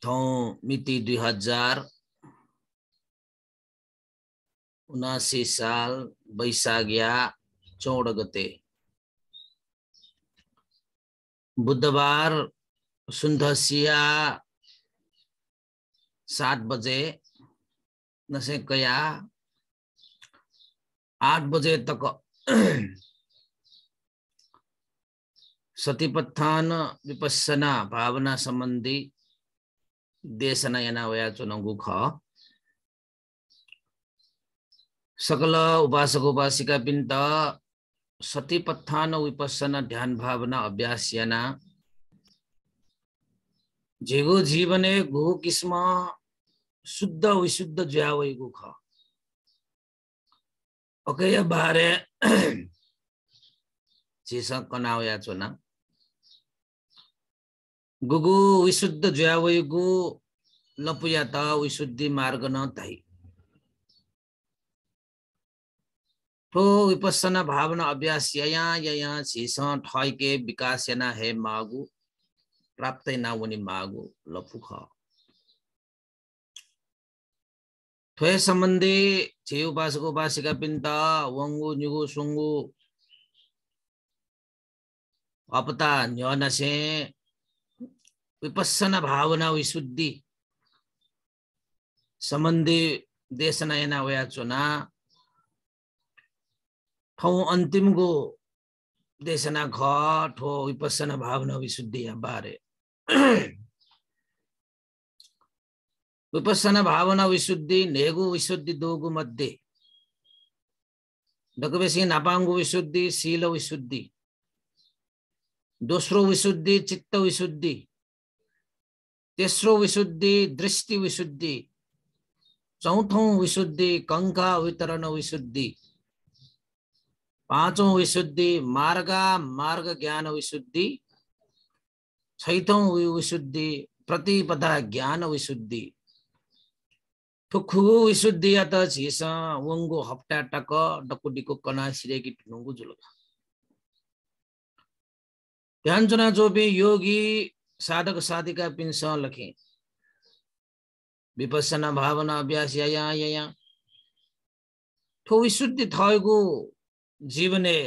मिति 2079 साल वैशाख 14 गते बुधबार सुन्धसिया 7 बजे नसे कया 8 बजे तक सतिपत्थान विपස්සना भावना संबंधी देशना याना वया चुनगु ख सकल उपासक उपासिका बिन्त सतिपत्थान विपස්සना ध्यान भावना अभ्यास याना जेगो जीवने गु किस्म शुद्ध विशुद्ध ज्यावैगु ख ओके बारे चीसा कनावया चुना गुगु विशुद्ध ज्यावैगु लपुयाता विशुद्धि मार्ग न ताई तो विपස්සना भावना अभ्यास यया चीसा ठय के विकास याना है मागु प्राप्त ना वनी मागु लफुख थोय संबंधी चे उपासक उपासिका पिंता वंगु निगु सुंगु अपता न्योनसे विपස්සना भावना विशुद्धि संबंधी देशना याना वया चुना ठौ अंतिम गो देशना घ ठो विपස්සना भावना विशुद्धि या बारे विपස්සना भावना विशुद्धि नेगु विशुद्धि दोगु मध्ये दकबेसी नापांगु विशुद्धि शील विशुद्धि दोस्रो विशुद्धि चित्त विशुद्धि तेस्रो विशुद्धि दृष्टि विशुद्धि चौथों विशुद्धि कंका वितरण विशुद्धि पांचों विशुद्धि मार्ग ज्ञान विशुद्धि छैठों विशुद्धि प्रतिपदा ज्ञान विशुद्धि ठुखुगु विशुद्धि या त झिसा वंगो हप्ता टक डकुडीको कना सिरेकी ठुनुगु जुलगा ध्यान चुना जो भी योगी साधक साधिका पिंस लखे विपස්සना भावना अभ्यास यया ठो विशुद्धि थयगु जीवने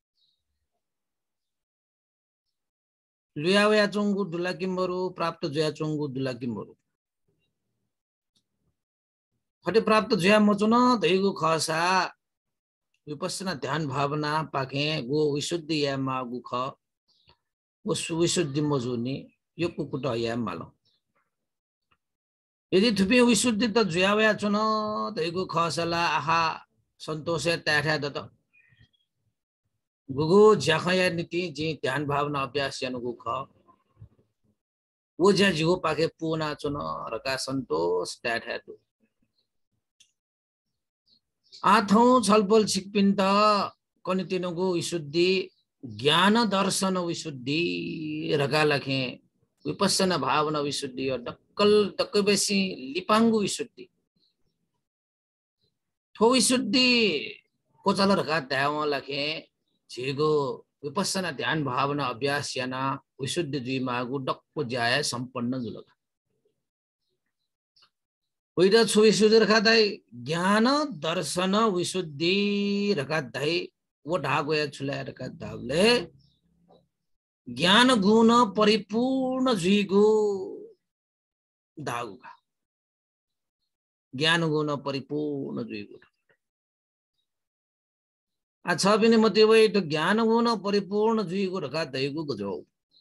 लुयावया चोंगु दुलाकिम्बरु प्राप्त जया चोंगु दुलाकिम्बरु हटे प्राप्त जया मचुन दैगु खसा विपස්සना ध्यान भावना पाखे गो विशुद्धि या मागु ख वो विशुद्धि मजुनी यो कुकुट या मालो यदि थुपी विशुद्धि त जयावया चुन दैगु खसला आहा संतोष त्याठा दत गुगु ज्याखया नीति जी ध्यान भावना अभ्यास यानुगु ख वो ज्या जिगो पाके पुना चुन रका संतोष त्याठा दु आठौं छलफल छिकपिन्त कनितिनुगु विशुद्धि ज्ञान दर्शन विशुद्धि रगा लखे विपස්සना भावना विशुद्धि और डक्कल बेसी लिपांगु विशुद्धि थो विशुद्धि कोचल रगा त्याव लखे झेगो विपස්සना ध्यान भावना अभ्यास याना विशुद्धि दुई मागु डक्को ज्याय संपन्न जुलगा ओइदा छु विशुद्धि रखा दाई ज्ञान दर्शन विशुद्धि रखा दाई वो ढागोया छुलाय रखा दावले ज्ञान गुण परिपूर्ण जुइगु दागुगा ज्ञान गुण परिपूर्ण जुइगु अच्छा पनि मते वै तो ज्ञान गुण परिपूर्ण जुइगु रखा दैगु गजौ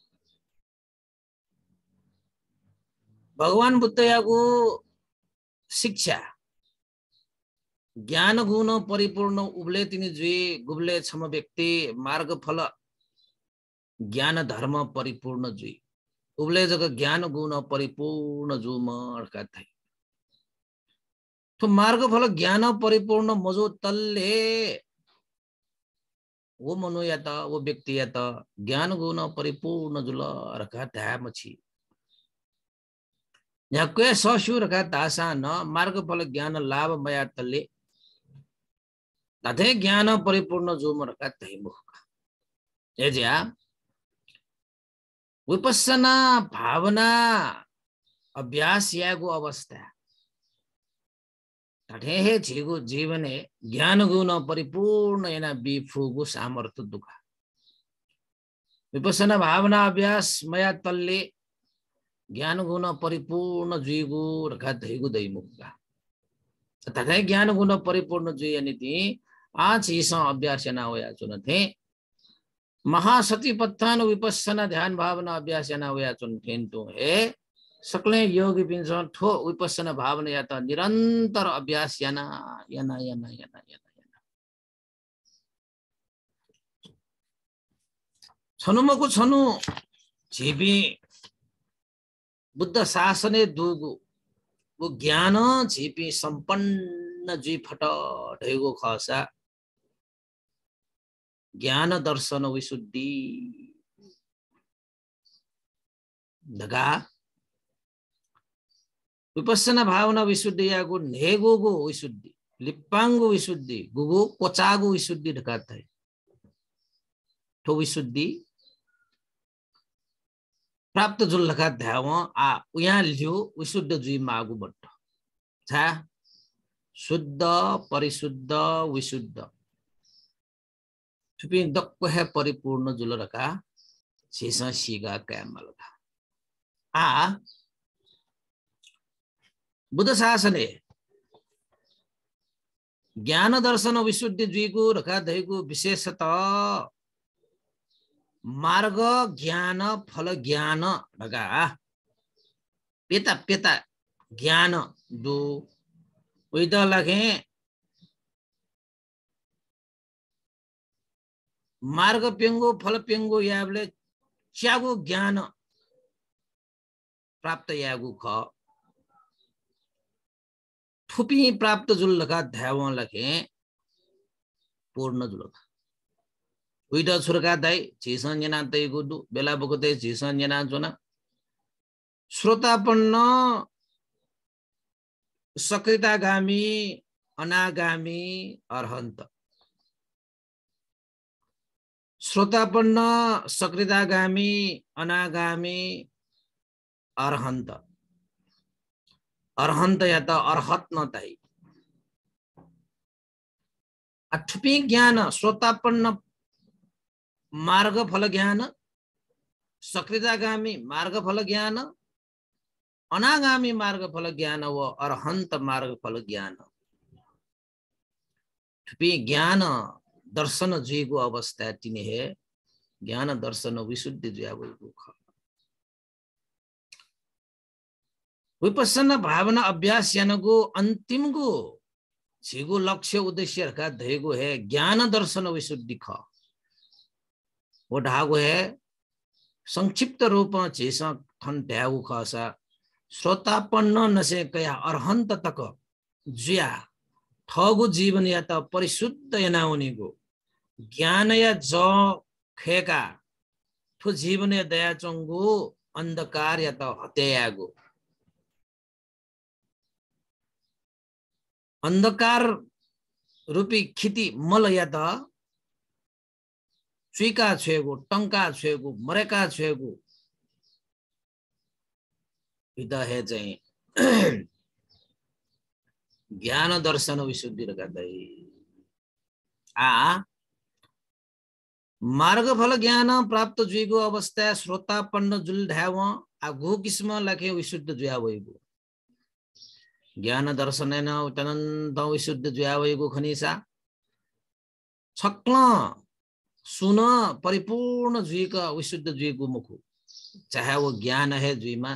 भगवान बुद्धयागु शिक्षा ज्ञान गुण परिपूर्ण उबले तिनी जुइ गुबले छम व्यक्ति मार्ग फल ज्ञान धर्म परिपूर्ण जुइ उबले जग ज्ञान गुण परिपूर्ण जुम अड़का थाई तो मार्ग फल ज्ञान परिपूर्ण मजो तल्ले वो मनु या त वो व्यक्ति या त ज्ञान गुण परिपूर्ण जुल रखा था मछी याके ससु रखा तासा न मार्ग फल ज्ञान लाभ मया तल्ले तथे ज्ञान परिपूर्ण जुम रखा तै मुखका एज्या विपස්සना भावना अभ्यास यागो अवस्था तठे झिगु जीवने ज्ञान गुण परिपूर्ण एना बिफुगु सामर्थ्य दुख विपස්සना भावना अभ्यास मया तल्ले ज्ञान गुण परिपूर्ण जुइगु रखा धैगु दैमुगा तठे ज्ञान गुण परिपूर्ण जुइनी ती आज इस अभ्यास ना होया चुन थे महासतिपत्थान विपස්සना ध्यान भावना अभ्यास ना होया चुन थेन तो है सकले योगी पिंजन ठो विपස්සना भावना या त निरंतर अभ्यास याना याना याना याना याना छनुमको छनु झिबी बुद्ध शासने दुगु वो ज्ञान झिपी संपन्न जी फट ढेगो खसा ज्ञान दर्शन विशुद्धि दगा विपස්සना भावना विशुद्धि यागु नेगोगो विशुद्धि लिप्पांगो विशुद्धि गुगु कोचागो विशुद्धि ढकाता है तो विशुद्धि प्राप्त जुल लगा ध्याव आ उया लियो विशुद्ध जुई मागु बट्ट छा शुद्ध परिशुद्ध विशुद्ध छुपी दक्को है परिपूर्ण जुल रका शेषा सीगा कैमलगा आ बुद्ध शासने ज्ञान दर्शन विशुद्धि जुइगु रका धैगु विशेषतः मार्ग ज्ञान फल ज्ञान रका पेता पेता ज्ञान दु उइद लगे मार्ग पेंगो फल पेंगो याबले च्यागो ज्ञान प्राप्त यागु ख थुपी प्राप्त जुल लगा ध्याव लगे पूर्ण जुल उइद छुरका दाई झिसन जना तै गुदु बेला बगते झिसन जना जोना श्रोतापन्न सकृतागामी अनागामी अरहन्त श्रोतापन्न सकृतागामी अनागामी अरहन्त अरहन्त या त अरहत न ताई अठपी ज्ञान श्रोतापन्न मार्ग फल ज्ञान सकृतागामी मार्ग फल ज्ञान अनागामी मार्ग फल ज्ञान व अरहंत मार्ग फल ज्ञान ठुपी ज्ञान दर्शन जुइगो अवस्था तिनी है ज्ञान दर्शन विशुद्धि जुइगो ख विपස්සना भावना अभ्यास यानको अंतिम गो झिगो लक्ष्य उद्देश्य का धैगो है ज्ञान दर्शन विशुद्धि ख वो ढागो है संक्षिप्त रूप में झेसा ठन ढागो खसा श्रोतापन्न नसे कया अरहंत तक जुया ठगो जीवन या त परिशुद्ध यनाउनीगो ज्ञान या ज खेका ठो जीवन या दया चंगो अंधकार या त हत्यागो अंधकार रूपी खिति मल या त चुइका छेगो टंका छेगो मरेका छेगो इद है चाहिँ ज्ञान दर्शन विशुद्धि रकादै आ मार्ग फल ज्ञान प्राप्त जुइगो अवस्था श्रोतापन्न जुल ढाव आ गो किस्म लखे विशुद्ध जुया भइगो ज्ञान दर्शन न अनन्त विशुद्ध जुया भइगो खनिसा छक्ल सुन परिपूर्ण जुइका विशुद्ध जुइगो मुखु चाहे वो ज्ञान है जुइमा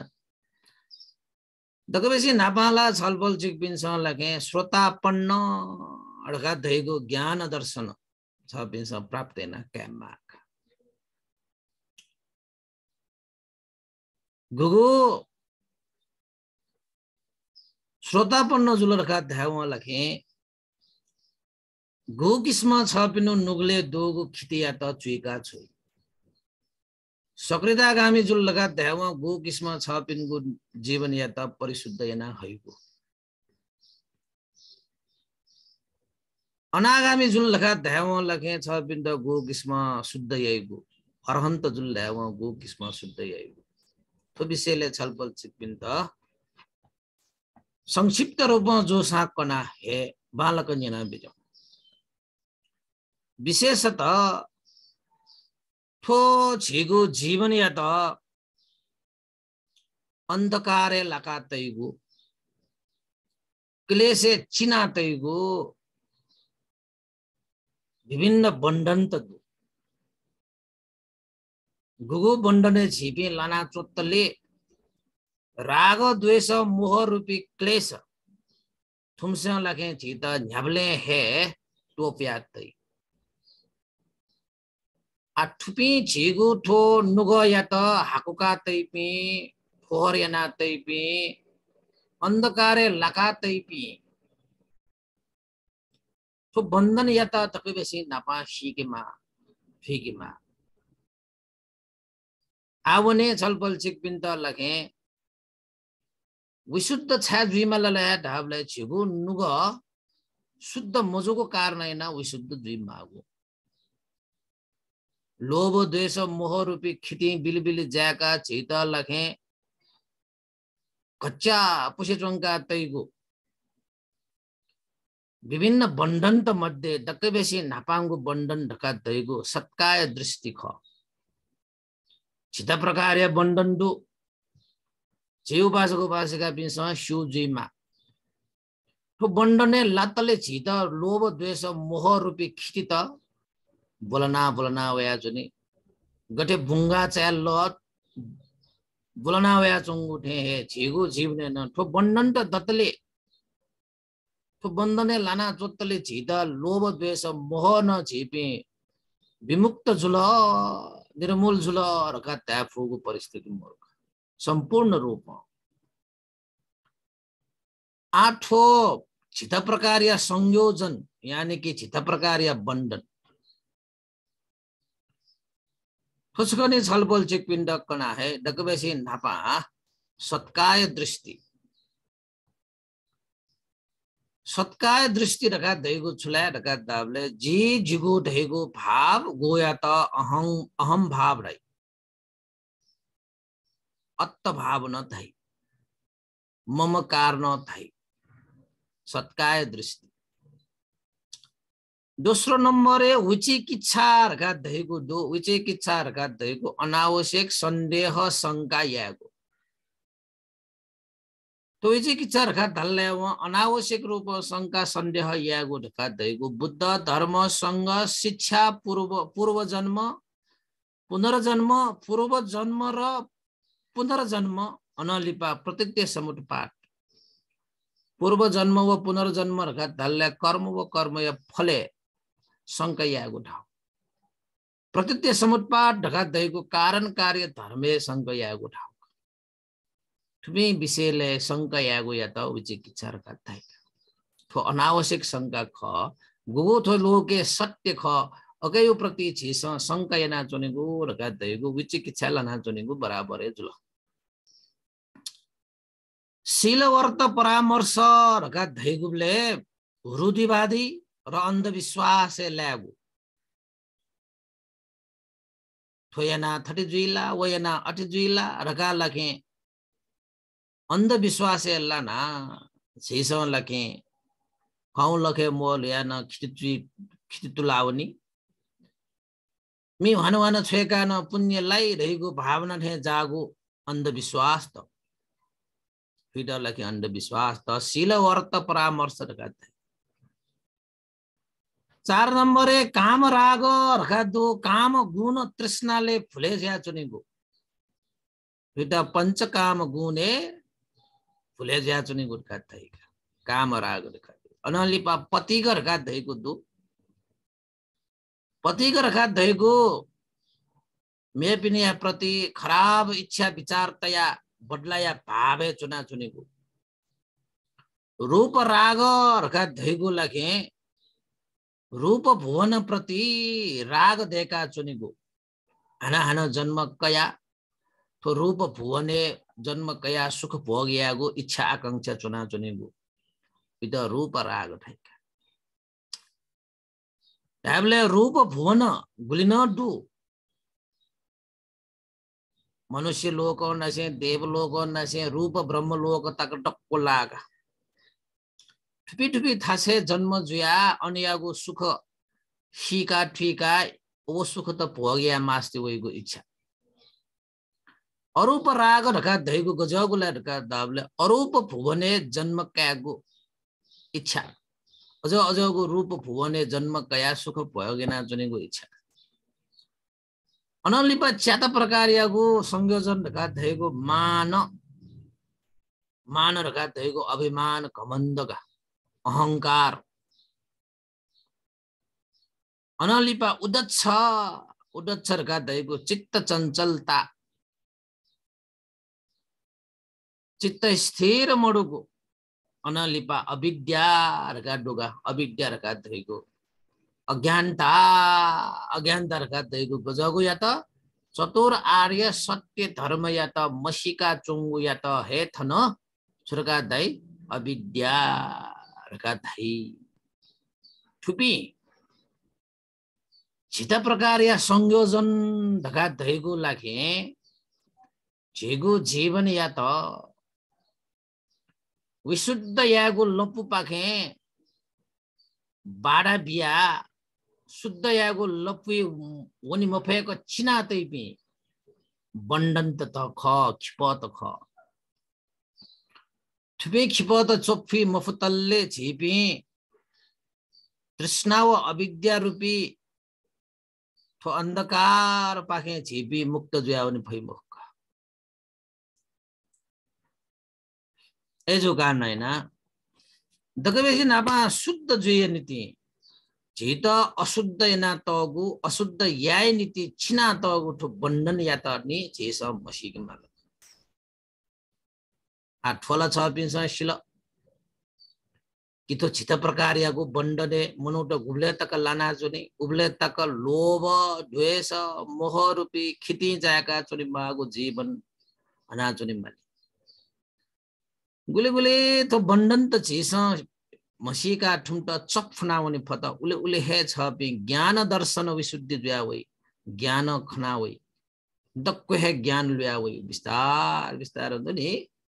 दगबेसी नापाला छलफल चिकपिन्छ लगे श्रोतापन्न अडका धैगो ज्ञान दर्शन छ पिन्छ प्राप्त न क्याममा गुगु श्रोतापन्न जुल रखा ध्याव लखे गो किस्म छ पिनु नुगले दोगो खितिया त चुइका छुइ सकृतागामी जुल लगा ध्याव गो किस्म छ पिनको जीवन या त परिशुद्ध याना हैगो अनागामी जुल लगा ध्याव लखे छ पिन त गो किस्म शुद्ध याइगो अरहन्त जुल ध्याव गो किस्म शुद्ध याइगो तो विषयले छलफल चिपिन त संक्षिप्त रूप में जो सा कना है बालक जना बिजो विशेषतः थो छिगु जीवन या तो अंधकारे लका तैगु क्लेशे चिना तैगु विभिन्न बंधन तदु गुगु बंधने छिपी लाना चोत्तले राग द्वेष मोह रूपी क्लेश तुमसे लगे चीता झबले है टोपिया तई आठुपी छिगु ठो नुगो या तो हाकुका तैपी फोहर याना तैपी अंधकारे लका तैपी तो बंधन या तो तक बेसी नापा फीके मा आवने छलपल चिकपिन त लगे विशुद्ध छा द्विमा ललाया ढाबले छिगु नुगो शुद्ध मजोको कारण हैन विशुद्ध द्विमा हो लोभ द्वेष मोह रूपी खिटी बिलबिली जाका चेता लखे कच्चा पुषेचंका तैगु विभिन्न बंधन त मध्ये दक्कै बेसी नापांगु बंधन ढका तैगु सत्काय दृष्टि ख चिता प्रकार बंधन दु जेउ बासको बासका बिनसँग शिव जुइमा तो बंधने लातले चिता लोभ द्वेष मोह रूपी खिटी त बोलना वया जुनी गटे बुंगा चाल लत बोलना वया चंगुठे हे छिगु जीवने न ठो बंधन त दतले तो बंधने लाना चोत्तले छिदा लोभ द्वेष मोह न छिपे विमुक्त जुल निर्मूल जुल रका त्याफुगु परिस्थिति मूर्ख संपूर्ण रूप आठो चित्त प्रकारिया संयोजन यानी कि चित्त प्रकारिया बंधन खुशकनी छलबल चिकपिंड कना है डकबेसी नापा सत्काय दृष्टि सत्काय दृष्टि रखा दैगु छुला रखा दाबले जी जिगु ढेगु भाव गोया त अहम भाव रही अत्त भाव न थाई ममकार न थाई सत्काय दृष्टि दोस्रो नंबर है विचिकित्सा रखा दैगु दो विचिकित्सा रखा दैगु अनावश्यक संदेह शंका यागु तो विचिकित्सा रखा धल्ले अनावश्यक रूप शंका संदेह यागु रखा दैगु बुद्ध धर्म संग शिक्षा पूर्व जन्म पुनर्जन्म पूर्व जन्म र पुनर्जन्म अनलिपा प्रत्यक्ष समुट पाठ पूर्व जन्म व पुनर्जन्म रखा धल्ले कर्म व कर्म या फले शंका यागु ढाउ प्रत्यक्ष समुट पाठ ढका दैगु कारण कार्य धर्मे शंका यागु ढाउ ठुमी विषयले शंका यागु या त विचिकित्सा रखा थाई थो अनावश्यक शंका ख गुगु थो लोके सत्य ख अगयो प्रति छिस शंका याना चोनेगु रखा दैगु विचिकित्सा लाना चोनेगु बराबर है जुल शीलवर्त परामर्श रखा दैगुले रूढिवादी र अंधविश्वास ल्यागु थोयना 30 जुइला वयना 8 जुइला रखा लखे अंधविश्वास लाना छिसो लखे खाउ लखे मोल या न खितितुलावनी मी भनवान छेका न पुण्य लाई रहेको भावना ठे जागु अंधविश्वास त फिडर लखे अंधविश्वास त शीलवर्त परामर्श रखा 4 नंबर है काम राग रखा दो काम गुण तृष्णाले फुले ज्या चुनेगु फिटा पंच काम गुणे फुले ज्या चुनेगु रखा थाई काम राग रखा अनलिपा पतिग रखा दैगु दो पतिग रखा दैगु मे पिने प्रति खराब इच्छा विचार तया बदलाया भावे चुना चुनेगु रूप राग रखा दैगु लगे रूप भुवन प्रति राग देका चुनेगु हना जन्म कया तो रूप भुवने जन्म कया सुख भोग्यागु इच्छा आकांक्षा चुना चुनेगु इद रूप राग ठैका त्याबले रूप भुवन गुलिन दु मनुष्य लोक नसे देव लोक नसे रूप ब्रह्म लोक तक टक्को लागा थुपी थासे जन्म जुया अनियागो सुख शीका ठिका ओ सुख त भोग्या मास्ते वैगो इच्छा अरूप राग ढका धैगो गजगुला ढका दाबले अरूप भुवने जन्म क्यागो इच्छा अझ अझगो रूप भुवने जन्म कया सुख भोगेना जनेगो इच्छा अनलिपा च्यात प्रकारियागो संयोजन ढका धैगो मान ढका धैगो अभिमान घमण्डका अहंकार अनलिपा उदच्छ ढका धैगो चित्त चञ्चलता चित्त स्थिर मडुको अनलिपा अविद्या ढका डोगा अविद्या ढका धैगो अज्ञानता ढका धैगो गजगो या त चतुर आर्य सत्य धर्म या त मसिका चुङ्गु या त हेथन छुरका दै अविद्या ढका धै थुपी छित प्रकार या संयोजन ढका धैगो लाखे झेगो जीवन या त विशुद्ध यागो लपु पाखे बाडा बिया शुद्ध यागो लपु वनि मफेको चिना तैपि बन्डन्त त ख खिपत ख थुपे खिपत चोफी मफुतल्ले झिपि तृष्णा व अविद्या रूपी थो अन्धकार पाखे झिपि मुक्त जुयावनि फैमुख एजो कारण हैन दगबेसी नापा शुद्ध जुय नीति झित अशुद्ध ना तगु अशुद्ध याय नीति छिना तगु ठो बन्धन या त नि झेस मसिक माल आ ठोला छ पिन्छ शिल कितो छित प्रकार यागु बन्डने मनुट गुब्ले तक लाना जुनि उब्ले तक लोभ द्वेष मोह रूपी खिति जायका चुनि मागु जीवन अना जुनि माल गुले तो बन्धन त झेस मसिका ठुम्ट चपफुनाउने फत उले हे छ पि ज्ञान दर्शन विशुद्धि जुयावै ज्ञान खनावै दक्को हे ज्ञान ल्यावै विस्तार हुन्छ नि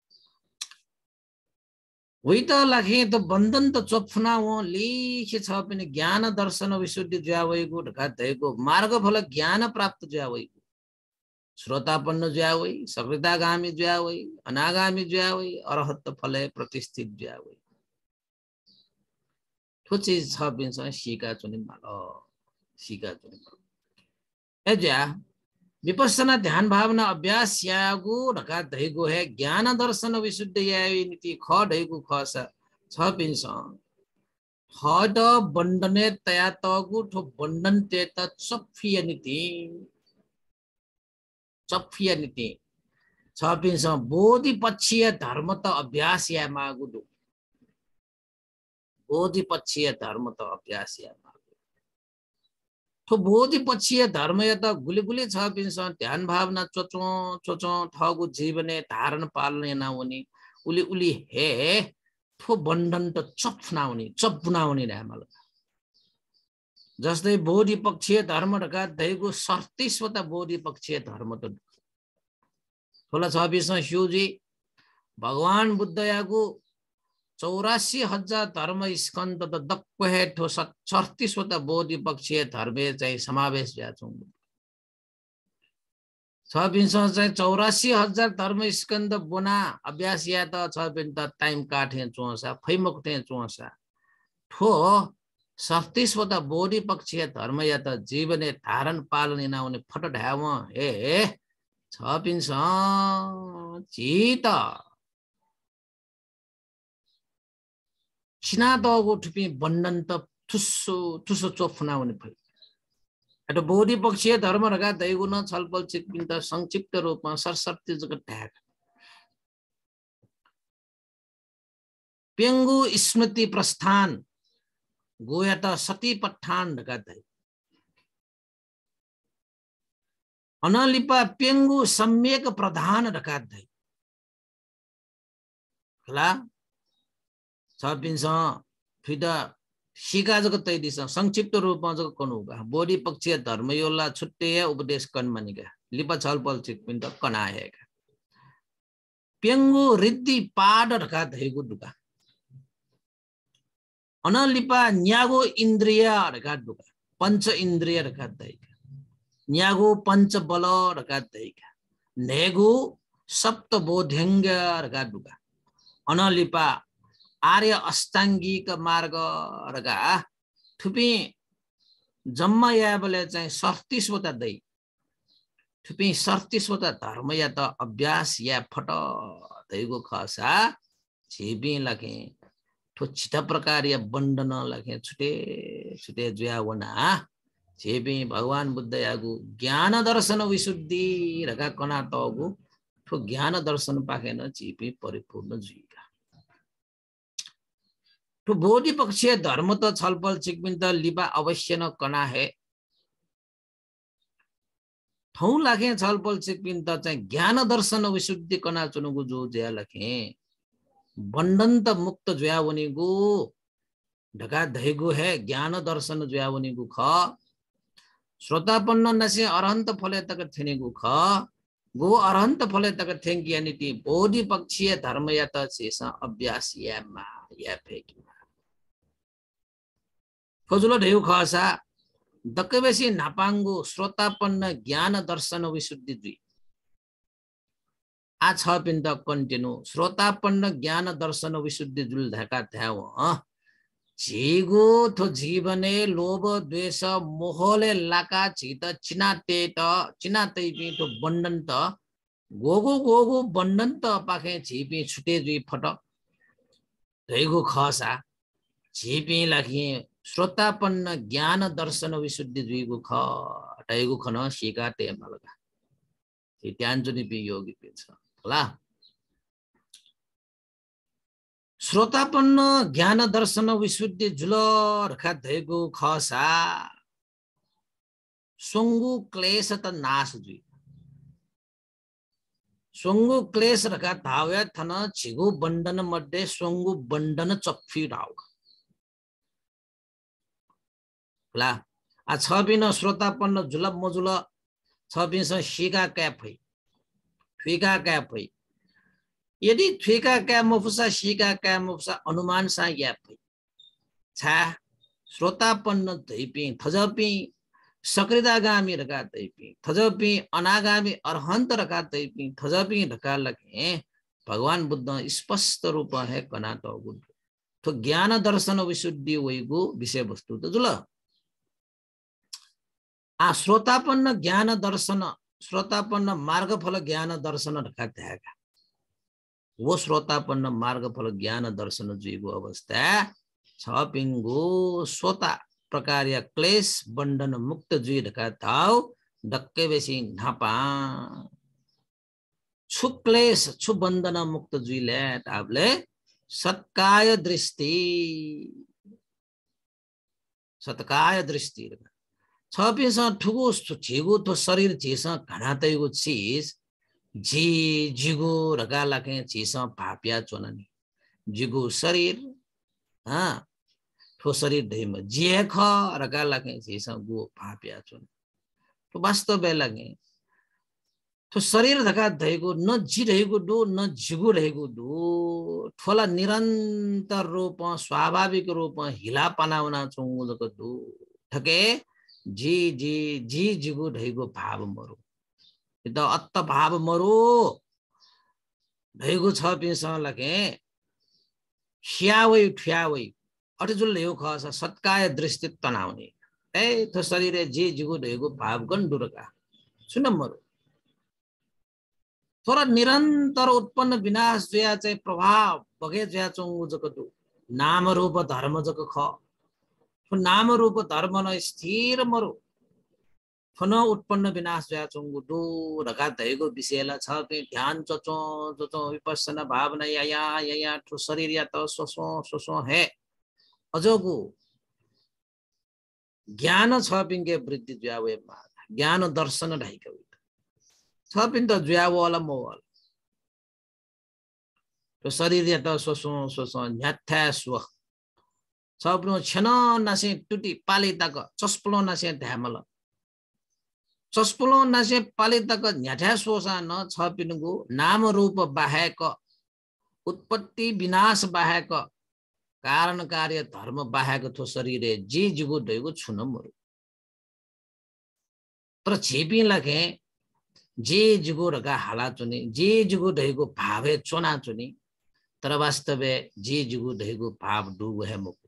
वही त लाखे त बन्धन त चपफुनाव लिखे छ पनि ज्ञान दर्शन विशुद्धि जुयावैको ढका धैको मार्ग फल ज्ञान प्राप्त जुयावै श्रोतापन्न जुयावै सकृतागामी जुयावै अनागामी जुयावै अरहत फले प्रतिष्ठित जुयावै ठो चीज छ पिन्छ सिका चुनि माल एजा विपස්සना ध्यान भावना अभ्यास यागु ढका धैगो है ज्ञान दर्शन विशुद्ध यावै नीति ख ढैगु ख छ पिन्छ हद बन्डने तया तगु ठो बन्डन ते त चफिया नीति छ पिन्छ बोधि पक्षीय धर्म त अभ्यास या मागु दु बोधि पक्षीय धर्म त अभ्यास या मागु ठो बोधि पक्षीय धर्म या त गुलिगुली छ पिन्छ ध्यान भावना चोचो ठगु जीवने धारण पालने नहुने उली हे ठो बन्धन त चपफुनाउने रामल जस्तै बोधि पक्षीय धर्म ढका दैगु सर्तिस्वता बोधि पक्षीय धर्म त ठोला छ पिन्छ शिवजी भगवान बुद्ध यागु 84,000 धर्म स्कन्द त दक्को हेठो 36वटा बोधि पक्षीय धर्मे चाहिँ समावेश भया छौं छ पिन्छ चाहिँ 84,000 धर्म स्कन्द बोना अभ्यास या त छ पिन त टाइम काठे चोसा फैमुक्ते चोसा ठो 36वटा बोधि पक्षीय धर्म या त जीवने धारण पालन नहुने फट ढाव ए छ पिन्छ चित छिना दगो ठुपी बन्धन त ठुसो चोफुनाउने फै एटो बोधि पक्षीय धर्म रगा दैगुण छलफल चिकपिन त संक्षिप्त रूपमा सरसर्ती जगत ढाक पेंगु स्मृति प्रस्थान गोया त सती पठान ढका दै अनलिपा पेंगु सम्यक प्रधान ढका दै होला छ फिदा सिका जगत तैदिस संक्षिप्त रूपमा जगत कनुगा बोधि पक्षीय धर्म योला छुट्टे उपदेश कन्मनिका लिपा छलपल चिकपिन त कनाएका पेंगु रिद्धि पाड ढका धैगु दुका अनलिपा न्यागो इन्द्रिय रकात दुका पंच इन्द्रिय रकात दैका न्यागो पंच बल रकात दैका नेगु सप्त बोध्यंग रकात दुका अनलिपा आर्य अष्टाङ्गिक मार्ग रका थुपी जम्मा याबले चाहिँ 37 वटा दै थुपी 37 वटा धर्म या त अभ्यास या फट दैगो खसा छेबी लखे ठो छिटा प्रकार या बन्डन लखे छुटे छुटे जुयावना छेबी भगवान बुद्ध यागु ज्ञान दर्शन विशुद्धि रका कना तगु ठो ज्ञान दर्शन पाखेन छिपी परिपूर्ण जुइका तो बोधि पक्षीय धर्म तो छलफल चिकबिन त लिपा अवश्य न कना है ठौ लाखे छलफल चिकबिन त चाहिँ ज्ञान दर्शन विशुद्धि कना चुनुगु जो ज्या लखे बन्धन त मुक्त ज्यावनीगु ढका धैगु है ज्ञान दर्शन ज्यावनीगु ख श्रोतापन्न नसे अरहन्त फले तक थेनेगु ख गो अरहन्त फले तक थेंगी यानी ती बोधि पक्षीय धर्म या त शेष अभ्यास या मा या फेकी फजुलो ढेउ खसा दक्कबेसी नापाङ्गु श्रोतापन्न ज्ञान दर्शन विशुद्धि दुई आ छ पिन्द कन्टिन्यू श्रोतापन्न ज्ञान दर्शन विशुद्धि जुल धका थ्याउ झिगु थो जीवने लोभ द्वेष मोहले लाका छित चिनाते पिठो बन्धन त गोगो बन्धन त पाखे छिपी छुटे जुई फट धैगु खसा छिपी लाखी श्रोतापन्न ज्ञान दर्शन विशुद्धि दुईगु ख टाइगु खन सिका ते मलगा त्याञ्जुनि पि योगी पिन्छ होला श्रोतापन्न ज्ञान दर्शन विशुद्धि जुल रखा धैगु खसा सोंगु क्लेश त नाश जुई सोंगु क्लेश रखा धाव्या थन छिगु बन्धन मध्ये सोंगु बन्धन चप्फी राउ ला आ छबिन श्रोतापन्न जुलब मजुल छबिस शिका क्याप है थ्विका क्याप है यदि थ्विका क्याप मफुसा शिका क्याप मफुसा अनुमान सा याप है छा श्रोतापन्न दैपि थजपि सक्रियतागामी रका दैपि थजपि अनागामी अरहन्त रका दैपि थजपि रका लखे भगवान बुद्ध स्पष्ट रूप है कना त तो ज्ञान दर्शन विशुद्धि वैगु विषय वस्तु त जुल आ श्रोतापन्न ज्ञान दर्शन श्रोतापन्न मार्गफल ज्ञान दर्शन रखा त्यागा वो श्रोतापन्न मार्गफल ज्ञान दर्शन जुइगु अवस्था छ पिंगु श्रोता प्रकार या क्लेश बन्धन मुक्त जुइ रखा थाउ डक्के बेसी नापा छु क्लेश छु बन्धन मुक्त जुइले ताबले सत्काय दृष्टि छपिस ठुगो झिगु तो शरीर झिस घना तैगु चीज झी झिगु रगा लाखे झिस भाप्या चोननी झिगु शरीर हाँ ठो शरीर ढेम जिए ख रगा लाखे झिस गु भाप्या चोन तो वास्तव लगे तो शरीर धका धैगु न जी रहेगु दु न झिगु रहेगु दु ठोला निरंतर रूप स्वाभाविक रूप हिला पनाउना चोंगु जको दु ठके जी जी जी जिगु ढैगु भाव मरु त अत्त भाव मरु ढैगु छ पिस लगे श्यावै ठ्यावै अटजुल यो खस सत्काय दृष्टि तनाउने ए तो शरीर जी जिगु ढैगु भाव गण्डुरका सुन मरु थोड़ा निरंतर उत्पन्न विनाश जया चाहिँ प्रभाव बगे जया चोंगु जकतु नाम रूप धर्म जक ख नाम रूप धर्म न स्थिर मरु फन उत्पन्न विनाश जया चोंगु दु रगा धैगु विषयला छ पे ध्यान चचो विपස්සना भावना या ठो शरीर या त सोसो है अजोगु ज्ञान छ पिंगे वृद्धि ज्यावे ज्ञान दर्शन ढाइका छ पिन त ज्यावला मोवल तो शरीर या त सोसो न्याथ्या स्व सबनो छन नासे टुटी पालिताक चस्पलो नासे ध्यामल चस्पलो नासे पालिताक न्याठा सोसा न छ पिनुगु नाम रूप बाहेक उत्पत्ति विनाश बाहेक कारण कार्य धर्म बाहेक थो शरीरे जी जुगु ढैगु छुन मरु तर छेपी लगे जे जुगु रगा हाला चुनी जे जुगु ढैगु भावे चोना चुनी तर वास्तवे जे जुगु ढैगु भाव डुगु है मुकु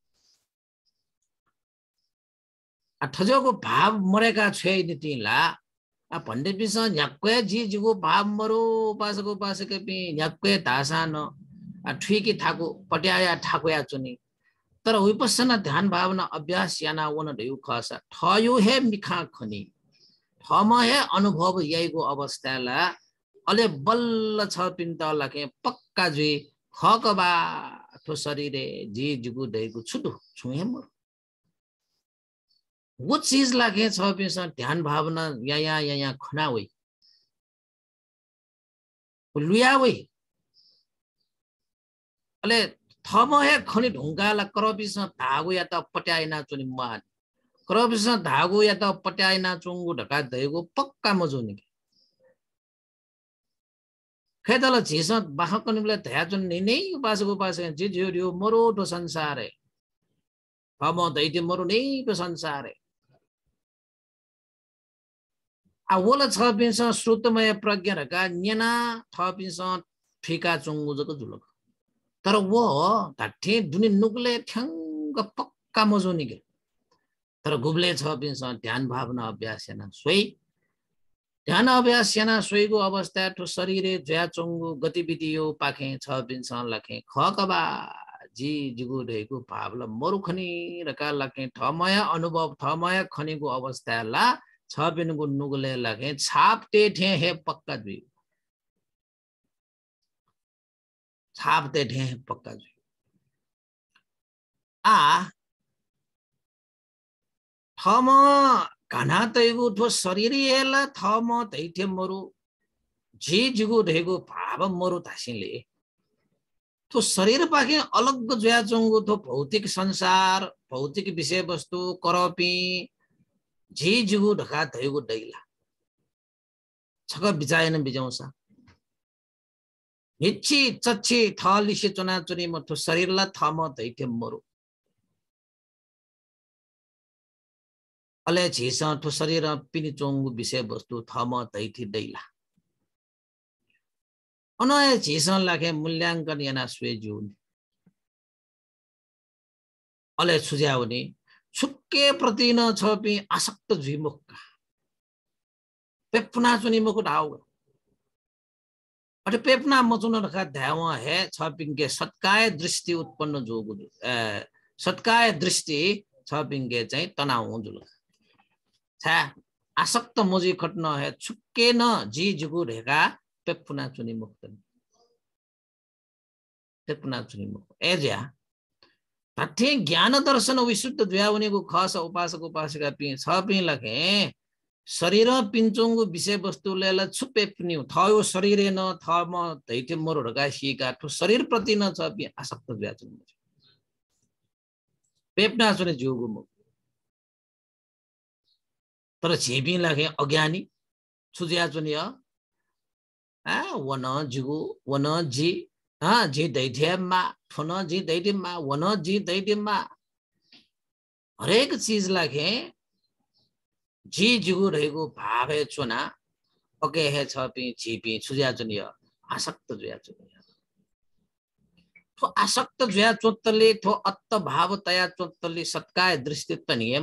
ठजोको भाव मरेका छे नितिला आ भन्ने पिस न्याक्वे जी जुगु भाव मरो उपासको उपासके पि न्याक्वे धासा न ठुकी थाको पट्याया ठाकुया चुनी तर विपස්සना ध्यान भावना अभ्यास याना वन ढयु खसा ठयो हे मिखा खनी ठम हे अनुभव यहीको अवस्थाला अले बल्ल छ पिन्त लके पक्का जुई खकबा ठो शरीरे जी जुगु ढयु छुटु छुहे म वो चीज लागे छ पिस ध्यान भावना या खना होई लुया होई अले थम हे खनि ढुंगाला करबिस धागो या त पट्याइना चुनि मान करबिस धागो या त पट्याइना चुंगु ढका दयगो पक्का मजुनि खेदल झिस बाहकनिले धया चुन नै उपासको उपासक जे जियो मरो तो संसार है थम दैते मरो नै तो संसार है आ वला छ पिस श्रुतमय प्रज्ञा रका न्यना थ पिस ठिका चुंगु जको जुलक तर वो ढाठे दुनि नुगले ठ्याङ्ग पक्का मजुनि के तर गुबले छ पिस ध्यान भावना अभ्यास याना सोई ध्यान अभ्यास याना सोईको अवस्था ठो शरीरे ज्या चुंगु गतिविधि यो पाखे छ पिस लखे खकबा जी जुगु रहेको भावला मरुखनी रका लखे ठमय अनुभव ठमय खनीको अवस्थाला छ पिनको नुगले लखे छापते ठे हे पक्का जुई छापते ठे पक्का जुई आ थम घना तैगु ठो शरीरिएला थम तैठे मरु जे जुगु रहेको भाव मरु तासिले तो शरीर पाखे अलग ज्या चुंगु तो भौतिक संसार भौतिक विषय वस्तु करपी जे जुगु ढका धैगु दैला छक बिचाएन बिजाउँसा निच्छी चच्छी थलिसे चुना चुनी म तो शरीरला थम दैठे मरु अले झिस ठो शरीर पिनि चोंगु विषय वस्तु थम दैठी दैला अनय झिस लागे मूल्यांकन याना स्वेजुन अले छुज्याउने छुक्के प्रति न छपि आसक्त जुइमुक्का पेपना चुनी मुकुट आउ अटे पेपना मचुन रखा ध्याव है छपिंगे सत्काय दृष्टि उत्पन्न जोगु सत्काय दृष्टि छपिंगे चाहिँ तनाउ जुल छा आसक्त मोजी खट्न है छुक्के न जी जुगु रेगा पेपना चुनी मुक्त पेपना चुनी मुक्त एज्या तथे ज्ञान दर्शन विशुद्ध द्व्यावनेको खस उपासक उपासिका पि छ पि लखे शरीर पिञ्चोंगु विषय वस्तु लेला छुपे पनि थयो शरीरे न थम दैथे मरो ढका सिका ठो शरीर प्रति न छ पि आसक्त द्व्याचन पेपना सुने जोगु म तर छेपि लखे अज्ञानी छुज्या चुनि आ वन जुगु वन जी हाँ जी दैथे मा ठोन जी दैथे मा वन जी दैथे मा हरेक चीज लागे जी जुगु रहेको भावे चुना ओके हे छपि छिपि छुज्या चुनि आसक्त जुया चुनि थो आसक्त जुया चोत्तले थो अत्त भाव तया चोत्तले सत्काय दृष्टि तनिए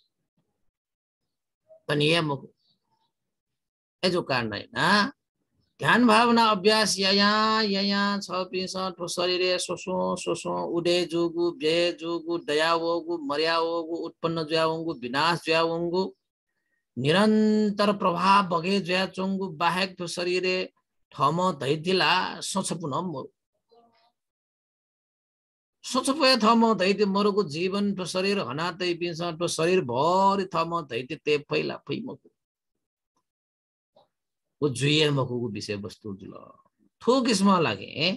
मुहु एजो कारण है ना ध्यान भावना अभ्यास यया छपि ठो शरीरे सोसो उडे जोगु बे जोगु दयावगु मर्यावगु उत्पन्न ज्यावंगु विनाश ज्यावंगु निरंतर प्रभाव बगे ज्या चोंगु बाहेक तो शरीरे थम दैथिला सोचपुन मरु सोचपय थम दैथे मरुको जीवन तो शरीर हनातै पिस तो शरीर भरि थम दैथे ते फैला फैमको वो जुए मको विषय वस्तु जुल थो किस्म लागे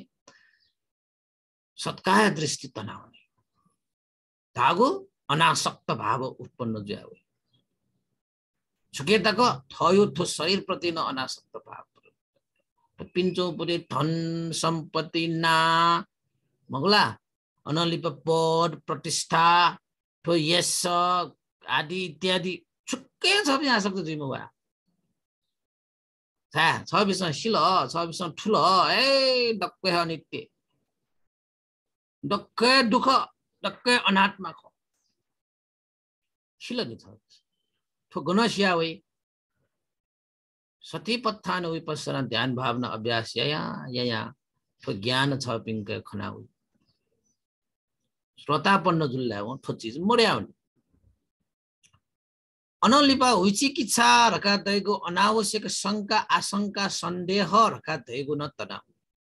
सत्काय दृष्टि तनाउने धागो अनासक्त भाव उत्पन्न ज्यावे छुके तक थयो थो शरीर प्रति न अनासक्त भाव पिंचो पुरे धन संपत्ति ना मगला अनलिप पद प्रतिष्ठा ठो यश आदि इत्यादि छुक्कै छ यहाँ सक्छ जुइमा भए छ विषय शिल छ विषय ठुल ए डक्कै अनित्य डक्कै दुःख डक्कै अनात्मा खो शिल छ ठो गुणसिया वै सतीपत्थान विपස්සना ध्यान भावना अभ्यास या ठो ज्ञान छ पिंक खना हुई श्रोतापन्न जुल्ला हो ठो चीज मोड्या हुन् अनलिपा विचिकित्सा रका दैगो अनावश्यक शंका आशंका संदेह रका दैगो न तनाव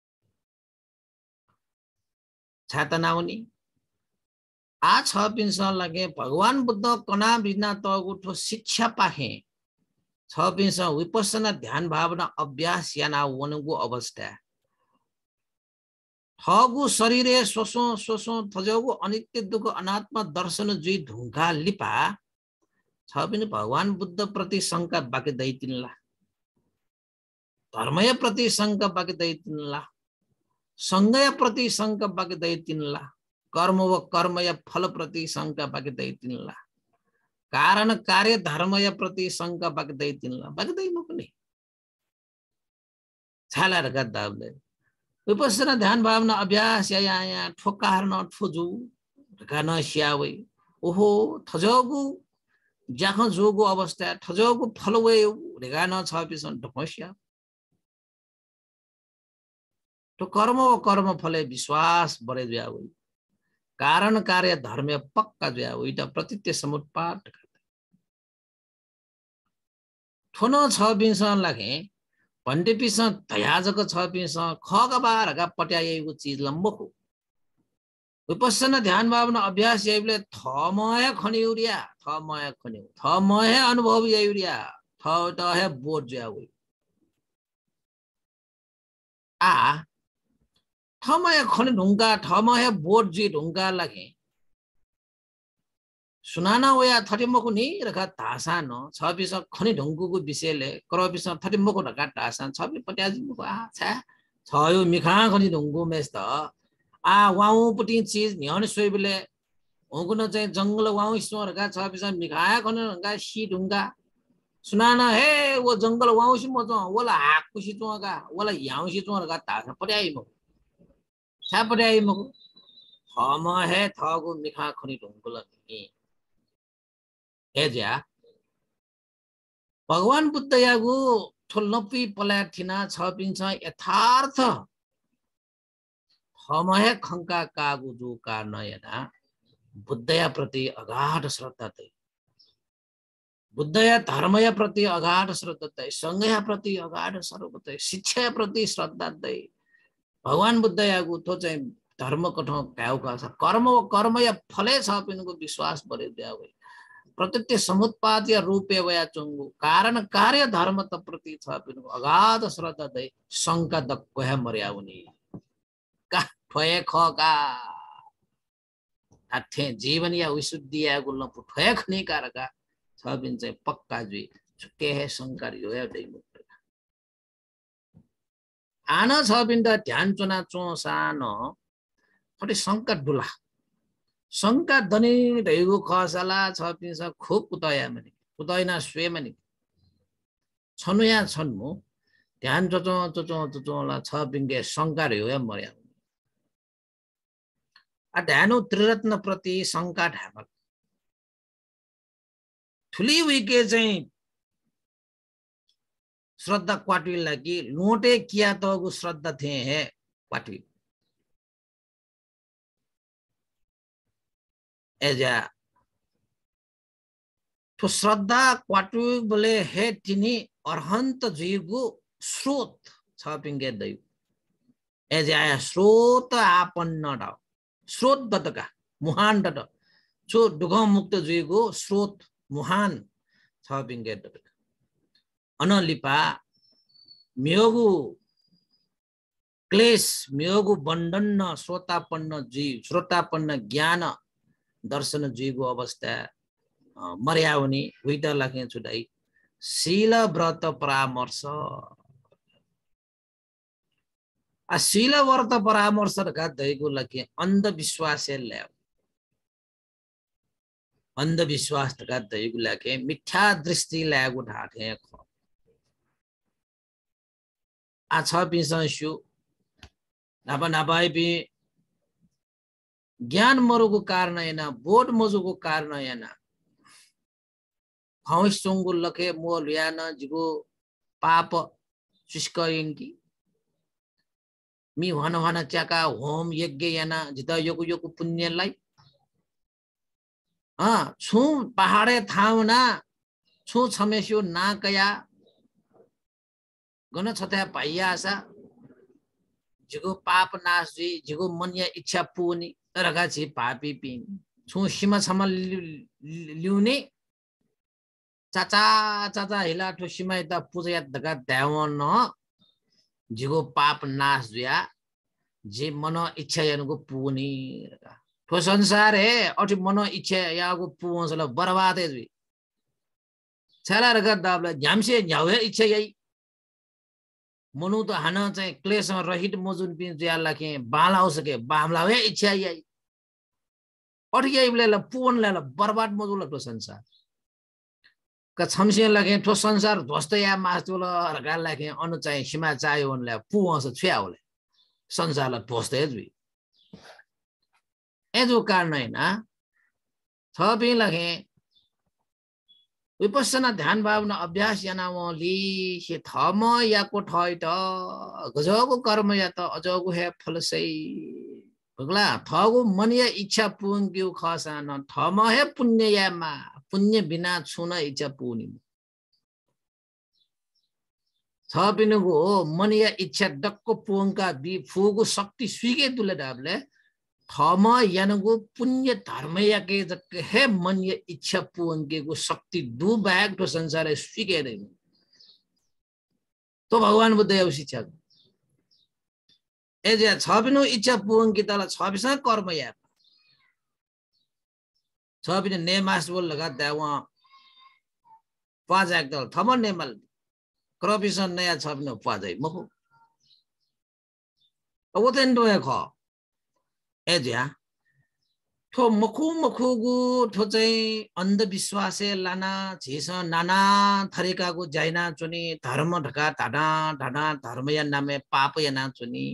छातनाउनी आ छ पिंस लगे भगवान बुद्ध कना बिना तगु ठो शिक्षा पाहे छ पिंस विपස්සना ध्यान भावना अभ्यास याना वनगु अवस्था ठगु शरीरे सोसो सोसो थजगु अनित्य दुःख अनात्मा दर्शन जुई ढुंगा लिपा छ पनि भगवान बुद्ध प्रति शंका बाके दैतिनला धर्मय प्रति शंका बाके दैतिनला संगय प्रति शंका बाके दैतिनला कर्म व कर्मय फल प्रति शंका बाके दैतिनला कारण कार्य धर्मय प्रति शंका बाके दैतिनला बाके दैनु पनि छाला रका दाबले विपස්සना ध्यान भावना अभ्यास या ठोकार न ठोजु रका न स्यावे ओहो थजगु जहाँ जोगो अवस्था ठजगु फलवे रेगा न छ पिसन ढमस्या तो कर्म व कर्म फले विश्वास बढे जावे कारण कार्य धर्म पक्का जावे इटा प्रतित्य समुत्पाद ठोनो छ पिसन लागे भन्टे पिसन तयाजक छ पिसन खगबारका पट्याएको चीज लम्बको विपස්සना ध्यान भावना अभ्यास यैले थमय खनिउरिया थमय खनिउ थमय अनुभव यैरिया थटहे बोध ज्याउ आ थमय खनि ढुंगा थमय बोध जी ढुंगा लगे सुनाना वया थटिमको नि रका तासा न छबिस खनि ढुंगुको विषयले करबिस थटिमको रका तासा छबि पट्याजिको आ छयो मिखा खनि ढुंगु मेस्त आ वाउ पटी चीज न्यान सोइबले होगुन चाहिँ जंगल वाउ स्वर का छ बिसा मिखाया खन का सी ढुंगा सुनाना हे वो जंगल वाउ सी मजो वला हाक कुसी चोगा वला याउ सी चोर का ता पड्याइ म छा पड्याइ म हम हे थगु मिखा खनि ढुंगुल नि हे ज्या भगवान बुद्ध यागु ठोल्नपी पलाथिना छ पिन्छ यथार्थ हमय खंका कागु जो का नयना बुद्धया प्रति अगाध श्रद्धा थे बुद्धया धर्मया प्रति अगाध श्रद्धा थे संघया प्रति अगाध श्रद्धा थे शिक्षा प्रति श्रद्धा थे भगवान बुद्धयागु तो चाहिँ धर्म कठो काउका छ कर्म व कर्मया फले छ पिनको विश्वास बढे द्यावे प्रत्यक्ष समुत्पाद या रूपे वया चंगु कारण कार्य धर्म त प्रति छ पिनको अगाध श्रद्धा थे शंका दक्कह मर्याउनी का ठोए खका अथे जीवन या विशुद्धि या गुल्न ठोए खनी कारका छ बिन चाहिँ पक्का जुई छुके है संकार यो या दै मुक्त आना छ बिन द ध्यान चुना चो सानो थोड़ी संकट दुला शंका धनी दैगु खसला छ बिन स खूब कुतया मनि कुतैना स्वे मनि छनुया छन्मु ध्यान चोचो ला छ बिन के संकार यो या मर्या ध्यानो त्रिरत्न प्रति शंका ढामक ठुली विके चाहिँ श्रद्धा क्वाटविल लागि लोटे किया तगु श्रद्धा थे है क्वाटविल एजा तो श्रद्धा क्वाटविल बोले है तिनी अरहंत जीवगु स्रोत छ पिंगे दै एजा स्रोत आपन्न ड स्रोत दतका मुहान दत जो दुख मुक्त जुइगो स्रोत मुहान छ बिंगे दतका अनलिपा मियोगु क्लेश मियोगु बंधन न श्रोतापन्न जीव श्रोतापन्न ज्ञान दर्शन जीवगु अवस्था मर्याउनी हुइदा लागे छुडाई शील व्रत परामर्श शील व्रत परामर्श रखा दैगु लगे अंधविश्वास ले अंधविश्वास का दैगु लगे मिथ्या दृष्टि लागु ढाके अच्छा बिसंशु नापा नापाई भी ज्ञान मरुको कारण हैन बोध मजुको कारण हैन हौसुंगु लखे मोल यान जिगो पाप चुस्कयंकी मी हन हन च्याका होम यज्ञ याना जिता योगु योगु पुण्यलाई छु पहाडे थाउना छु छमेस्यो नाकया गन छता पाइयासा जिगो पाप नाश जी जिगो मन या इच्छा पुनी तरगा छि पापी पिन छु सीमा छमा ल्युने चाचा चाचा हिला ठो सीमा त पूजा दगा देवन जिगो पाप नाश जुया जे मन इच्छा यानुको पुनी ठो संसार है अठी मन इच्छा याको पुवसला बर्बाद है जुई छला रगा दाबला झ्यामसे झ्यावे इच्छा यही मनु त हाना चाहिँ क्लेश रहित मजुन पिन ज्या लाके बालाउ सके बामलावे इच्छा यही अठी यहीले पुवन ला बर्बाद मजुल ठो संसार का छमसे लागे ठो संसार ध्वस्त या मासुल रगा लागे अनु चाहिँ सीमा चायो उनले पुवस छ्याउले संसारलाई ध्वस्त है जुई एजो कारण हैन थपि लगे विपස්සना ध्यान भावना अभ्यास यानावली से थम याको ठय त गजगो कर्म या त अजगो हे फलसै भगला थगो मन या इच्छा पुंग्यु खसान थम हे पुण्य यामा पुण्य बिना छुन इच्छा पुनि थपिनुको मन या इच्छा डक्को पुंका बि फुगो शक्ति स्वीके तुले डाबले थम यानको पुण्य धर्म याके जके हे मन या इच्छा पुंगेको शक्ति दु बाहेक तो संसार स्वीकार्दैन तो भगवान बुद्ध यो शिक्षा ए जे छबिनु इच्छा पुंगी तला छबिस कर्म या छबिनु नेमास बोल लगा देवा पाँच एक दल थम नेमल क्रपिसन नया छबिनु पाजै मखु ओतेन दोया ख एज्या ठो मखु मखुगु ठो चाहिँ अंधविश्वासे लाना झेस नाना थरीकाको जाइना चुनी धर्म ढका ढाडा ढाडा धर्म या नामे पाप या ना चुनी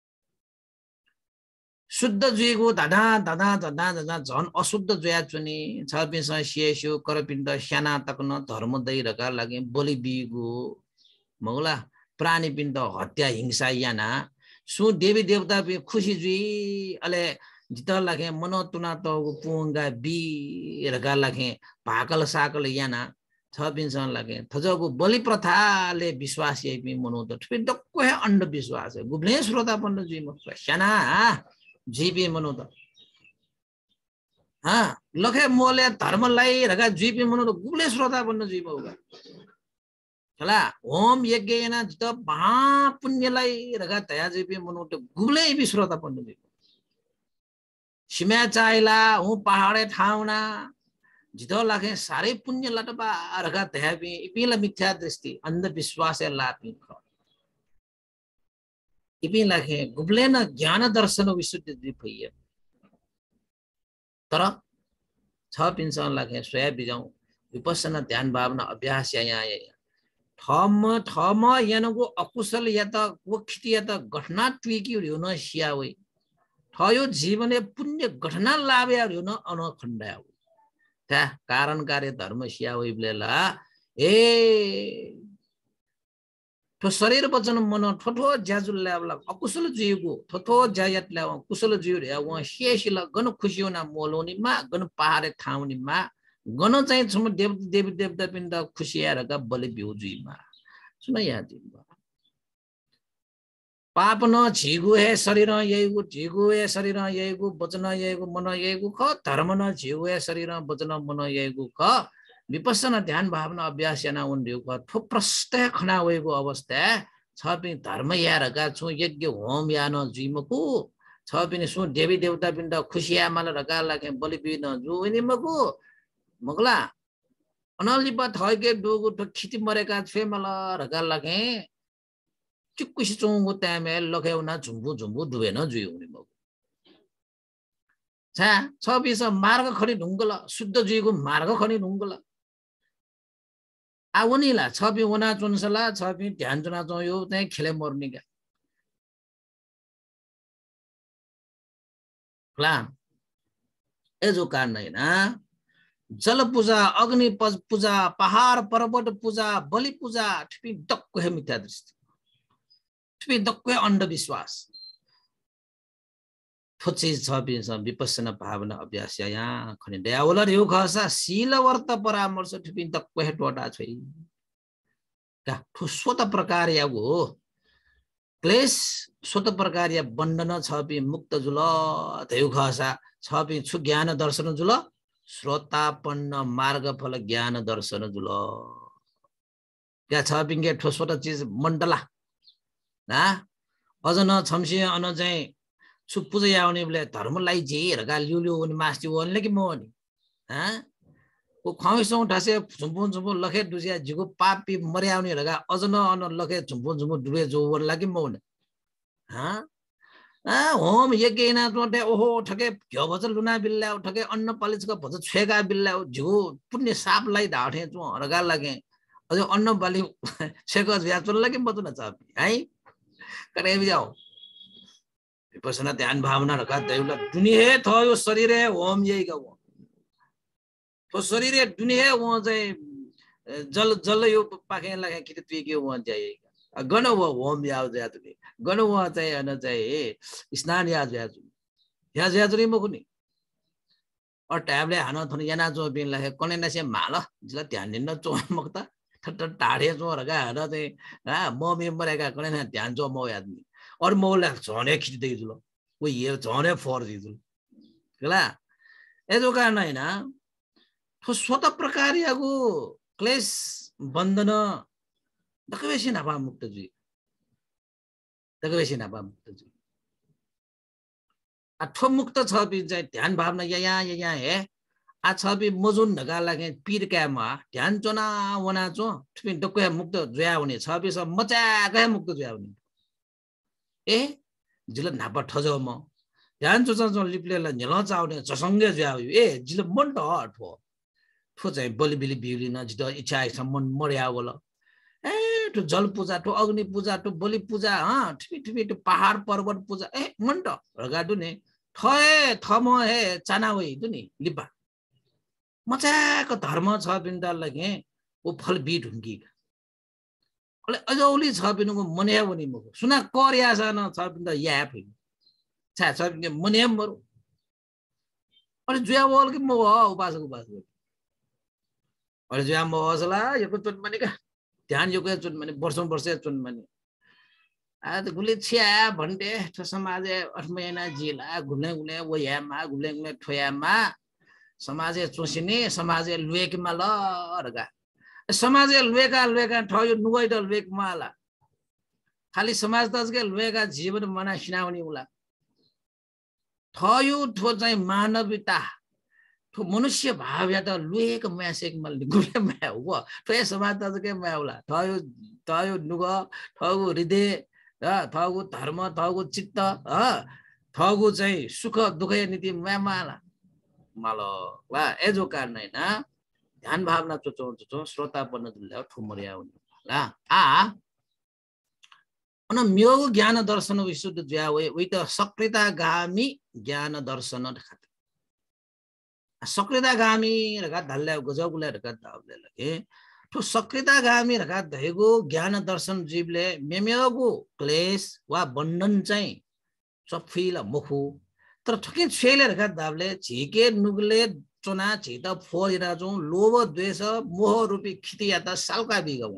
शुद्ध जुइगु ढाडा ढाडा ढाडा ढाडा झन अशुद्ध जुया चुनी छबिस शेषु करपिण्ड स्याना तकन धर्म दै रका लागि बलि बिगु मगला प्राणी पिण्ड हत्या हिंसा याना सु देवी देवता भी खुशी जुई अले जिता लागे मनो तुना तो पुंगा बी रगा लागे भाकल साकल याना छबिनसन लागे थजको बलि प्रथाले विश्वास यही पनि मनो त ठुपे डक्को है अंध विश्वास है गुब्ले श्रोता पन्न जुई म स्याना जीपी मनो त लखे मोले धर्मलाई रगा जीपी मनो त गुब्ले श्रोता पन्न जुई मौगा चला ओम यज्ञ याना जित महापुण्यलाई रगा तया जेपी मनुट गुब्ले भी श्रोता पन्नु दे सीमा चाइला हूं पहाडे ठाउना जित लागे सारे पुण्य लटबा रगा तया भी इपिला मिथ्या दृष्टि अंधविश्वास लापि ख इपि लागे गुब्ले न ज्ञान दर्शन विशुद्ध दिपय तर छ पिनसन लागे स्वय बिजाउ विपස්සना ध्यान भावना अभ्यास या थम यानको अकुशल या त वक्षित या त घटना ट्विकी हुन सियावे थयो जीवने पुण्य घटना लाभे हुन अनखण्डया था कारण कार्य धर्म सियावे बेला ए तो शरीर वचन मन ठोठो ज्याजुल ल्यावला अकुशल जीवको ठोठो ज्यायत ल्याव कुशल जीव रे व शेषिला गन खुशी हुना मोलोनी मा गन पहाडे ठाउनी मा गन चाहिँ छम देवी देवता पिण्ड खुसियारका बलि बिउजुइमा सुन याद पाप न झिगु हे शरीर यहीगु झिगु हे शरीर यहीगु वचन यहीगु मन यहीगु ख धर्म न झिगु हे शरीर वचन मन यहीगु ख विपස්සना ध्यान भावना अभ्यास याना उन्डिउ ख थो प्रष्ट खना होएको अवस्था छ पनि धर्म यारका छु यज्ञ होम या न जुइमको छ पनि सु देवी देवता पिण्ड खुसिया माल रका लागे बलि बिन जुइनि मको मगला अनलिपा थैके डुगु खिति मरेका छे मला रगा लागे 찌꾸시 좋은고 때문에 럭해오나 중부 두에나 주의 우리 뭐. 자, 저비서 마르가 거리 농글라 शुद्ध 주의고 마르가 거리 농글라. आउनीला छपी उना चुनसला छपी ध्यान चुना यो चाहिँ खेले मर्ने क्या प्लान ए जो कारण हैन जल पूजा अग्नि पूजा पहाड पर्वत पूजा बलि पूजा ठिपी दक्को हे मिथ्या दृष्टि ठिपी दक्को अन्धविश्वास फुची छपी विपස්සना भावना अभ्यास यहाँ खनि दयावल रिउ खसा शीलवर्त परामर्श ठिपी दक्को हे टोटा छै का स्वत प्रकार यागो क्लेश स्वत प्रकार या बन्धन छपी मुक्त जुल देउ खसा छपी छु ज्ञान दर्शन जुल श्रोतापन्न मार्ग फल ज्ञान दर्शन जुल क्या छपी के ठोसवट चीज मण्डला ना अझ न छम्सी अन चाहिँ छु पूजा आउने बेला धर्मलाई जे हेरगा लिउलिउ अनि मास्ति वनले कि म नि ह को खौसौ ढासे झुम्पुन झुम्पु लखे दुजिया जिगो पापी मरे आउने हेरगा अझ न अन लखे झुम्पुन झुम्पु दुबे जो वन लागि म न ह होम यज्ञना तोटे ओहो ठके घ्यो भजल लुना बिल्ला ठके अन्न पालिचका भज छेगा बिल्ला जिगो पुण्य सापलाई धाठे जो हरगा लागे अझ अन्न बाली छेगा ज्याचल लागि म त न चापी है करे भी जाओ विपස්සना ध्यान भावना रखा दैवला दुनिया थयो शरीर है ओम यही का वो तो शरीर है दुनिया वो चाहिँ जल जल यो पाखे लगे कि तुई के वो जाएगा गण वो ओम याव जा तुले गण वो चाहिँ अन चाहिँ स्नान या जा तु या जा तुनी मकुनी और टैबले हाना थन याना जो बिन लगे कोने नसे माल जिला ध्यान दिन चो मक्ता ठट टाढे जो रगा हन चाहिँ म मेम्बर का कोने न ध्यान जो म आदमी और मौला झने खिच्दै जुल वो ये झने फर दिजुल होला ए जो कारण हैन तो स्वत प्रकार यागो क्लेश बन्धन दकवेशी नापा मुक्त जुई दकवेशी नापा मुक्त जुई ठो मुक्त छ बिन चाहिँ ध्यान भावना यहाँ हे आ छ बि मजुन ढगा लागे पीर क्यामा ध्यान चोना वना चो ठुपि दक्के मुक्त जुया हुने छ बि सब मचा गए मुक्त जुया हुने ए जिल नापा ठजो म ध्यान चो लिप्लेला नेल चाउने जसंगे जुया ए जिल मन त ठो ठो चाहिँ बलि बिलि बिउली न जित इच्छा इच्छा मन मर्या बोल ए तो जल पूजा तो अग्नि पूजा तो बलि पूजा ठिपी ठिपी तो पहाड़ पर्वत पूजा ए मन त रगाडु ने थए थम हे चाना वइ दुनी लिपा मचाको धर्म छ बिन्दा लगे वो फल बीट हुंगी अले अजौली छ बिनुको मन्या बनि मको सुना कर्या सन छ बिन्दा या फि छा छ बिन मन्या मरु अले जुया बोल के म उपासक अरे जुया म असला यो को चुन मने का ध्यान यो को चुन मने वर्षौं वर्ष चुन मने आ त गुले छिया भन्टे छ समाज अठमैना जिला गुले गुले वो यामा गुले गुले ठोयामा समाज चोसिने समाज लुएकमा ल रगा समाज लुएका ठयो नुगै त लुएक माला खाली समाज तजके लुएका जीवन मना सिनाउने उला ठयो ठो चाहिँ मानवता ठो मनुष्य भाव या त लुएक म्यासेक मल गुले म्या हो ठो समाज तजके म्याउला ठयो ठयो नुग ठगु हृदय ठगु धर्म ठगु चित्त ठगु चाहिँ सुख दुख नीति म्यामाला मालो वा एजो कारण हैन ध्यान भावना चोचो श्रोतापन्न जुल्ला ठुमर्या हुनुला अन म्योग ज्ञान दर्शन विशुद्ध ज्या वे त सक्रियतागामी ज्ञान दर्शन खाते सक्रियतागामी रका धल्ल्या गजगुला रका दाबले लगे तो सक्रियतागामी रका धैगो ज्ञान दर्शन जीवले मेमेगो क्लेश वा बन्धन चाहिँ सफिला मुखु तर ठके छेले रका दाबले झिके नुगले चोना छिता फोरिरा जो लोभ द्वेष मोह रूपी खिति या त सालका बिगौ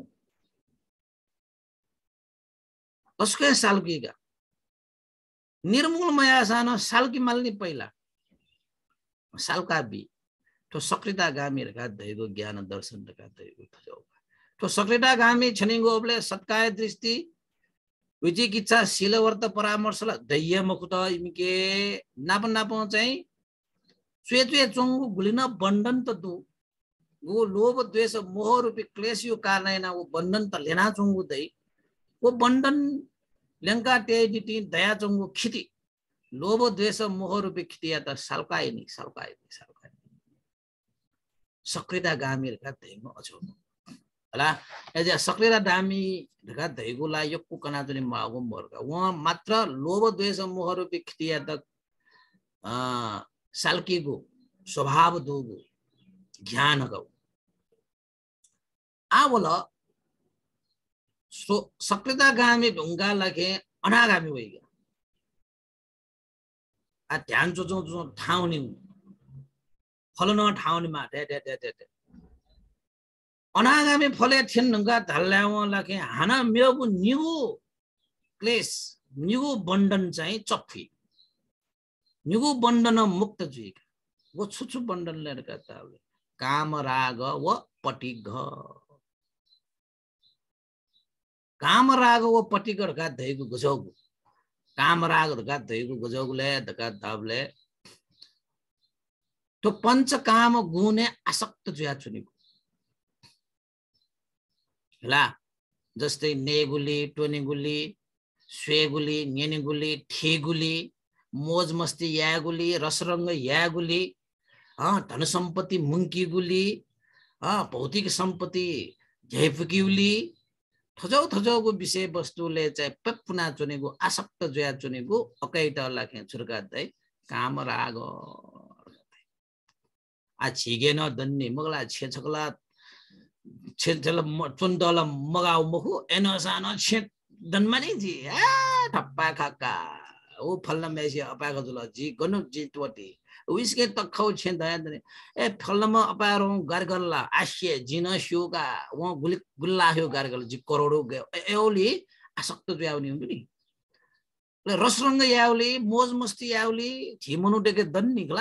उसके सालकीगा निर्मूल माया सान सालकी माल्नी पहिला सालका बि तो सक्रियतागामी रका दैगो ज्ञान दर्शन रका दैगो थजौ तो सक्रियतागामी छनिगो ओबले सत्काय दृष्टि विचिकित्सा शीलवर्त परामर्शला दैय मुखत इमके नाप चाहिँ चुए चोंगु गुलिन बन्धन त दु वो लोभ द्वेष मोह रूपी क्लेश यो कारण ना वो बन्धन त लेना चोंगु दै वो बंधन लंका तेजिटी दया चंगो खिति लोभ द्वेष मोह रूपी खितिया त सल्काए नि सक्रियता गामीहरुका धैर्य अछौ होला एज सक्रियता दामी ढका धैगुला यो कुकना जुनि मागो मर्का वहाँ मात्र लोभ द्वेष मोह रूपी खितिया त साल्कीगु स्वभाव दोगु ज्ञान गौ आवल सक्रियता गामी ढुंगा लगे अनागामी होइगा आ ध्यान जो ठाउनी फलन ठाउनी मा अनागामी फले थिन ढुंगा धल्ल्याव लगे हाना मेगु निगु क्लेश निगु बन्धन चाहिँ चप्फी निगु बन्धन मुक्त जुइगा वो छुछु बन्धन लेर करताले काम राग व पटिघ काम राग व पटिघ का धैगु गजौगु काम राग का धैगु गजौगुले दका दाबले तो पंच काम गुणे आसक्त जुया चुनिगु होला जस्तै नेगुली टोनीगुली स्वेगुली नेनीगुली ठेगुली मोज मस्ती यागुली रसरंग यागुली धन सम्पत्ति मुंकी गुली भौतिक सम्पत्ति झैफुकीउली थजौ विषय वस्तुले चाहिँ पेपुना चुनेगु आसक्त जोया चुनेगु अकैटा लाखे छुर्का दै काम राग आ छिगेन दन्नी मगला छेछकला छेछल चुन्दल मगाउ मखु एनसान छे दन्मनी जी ठप्पा खाका ओ फल्ला मेसी अपाको जुल जी गनु जी टोटी उइसके तखौ छे दयादने ए फल्लमा अपारो गरगल्ला आश्य जिन शुका व गुल्ला हो गरगल जी करोडो एौली आसक्त जुयाउनी हुन्छ नि रसरंग याउली मोज मस्ती याउली झिमनु डेके दन निकला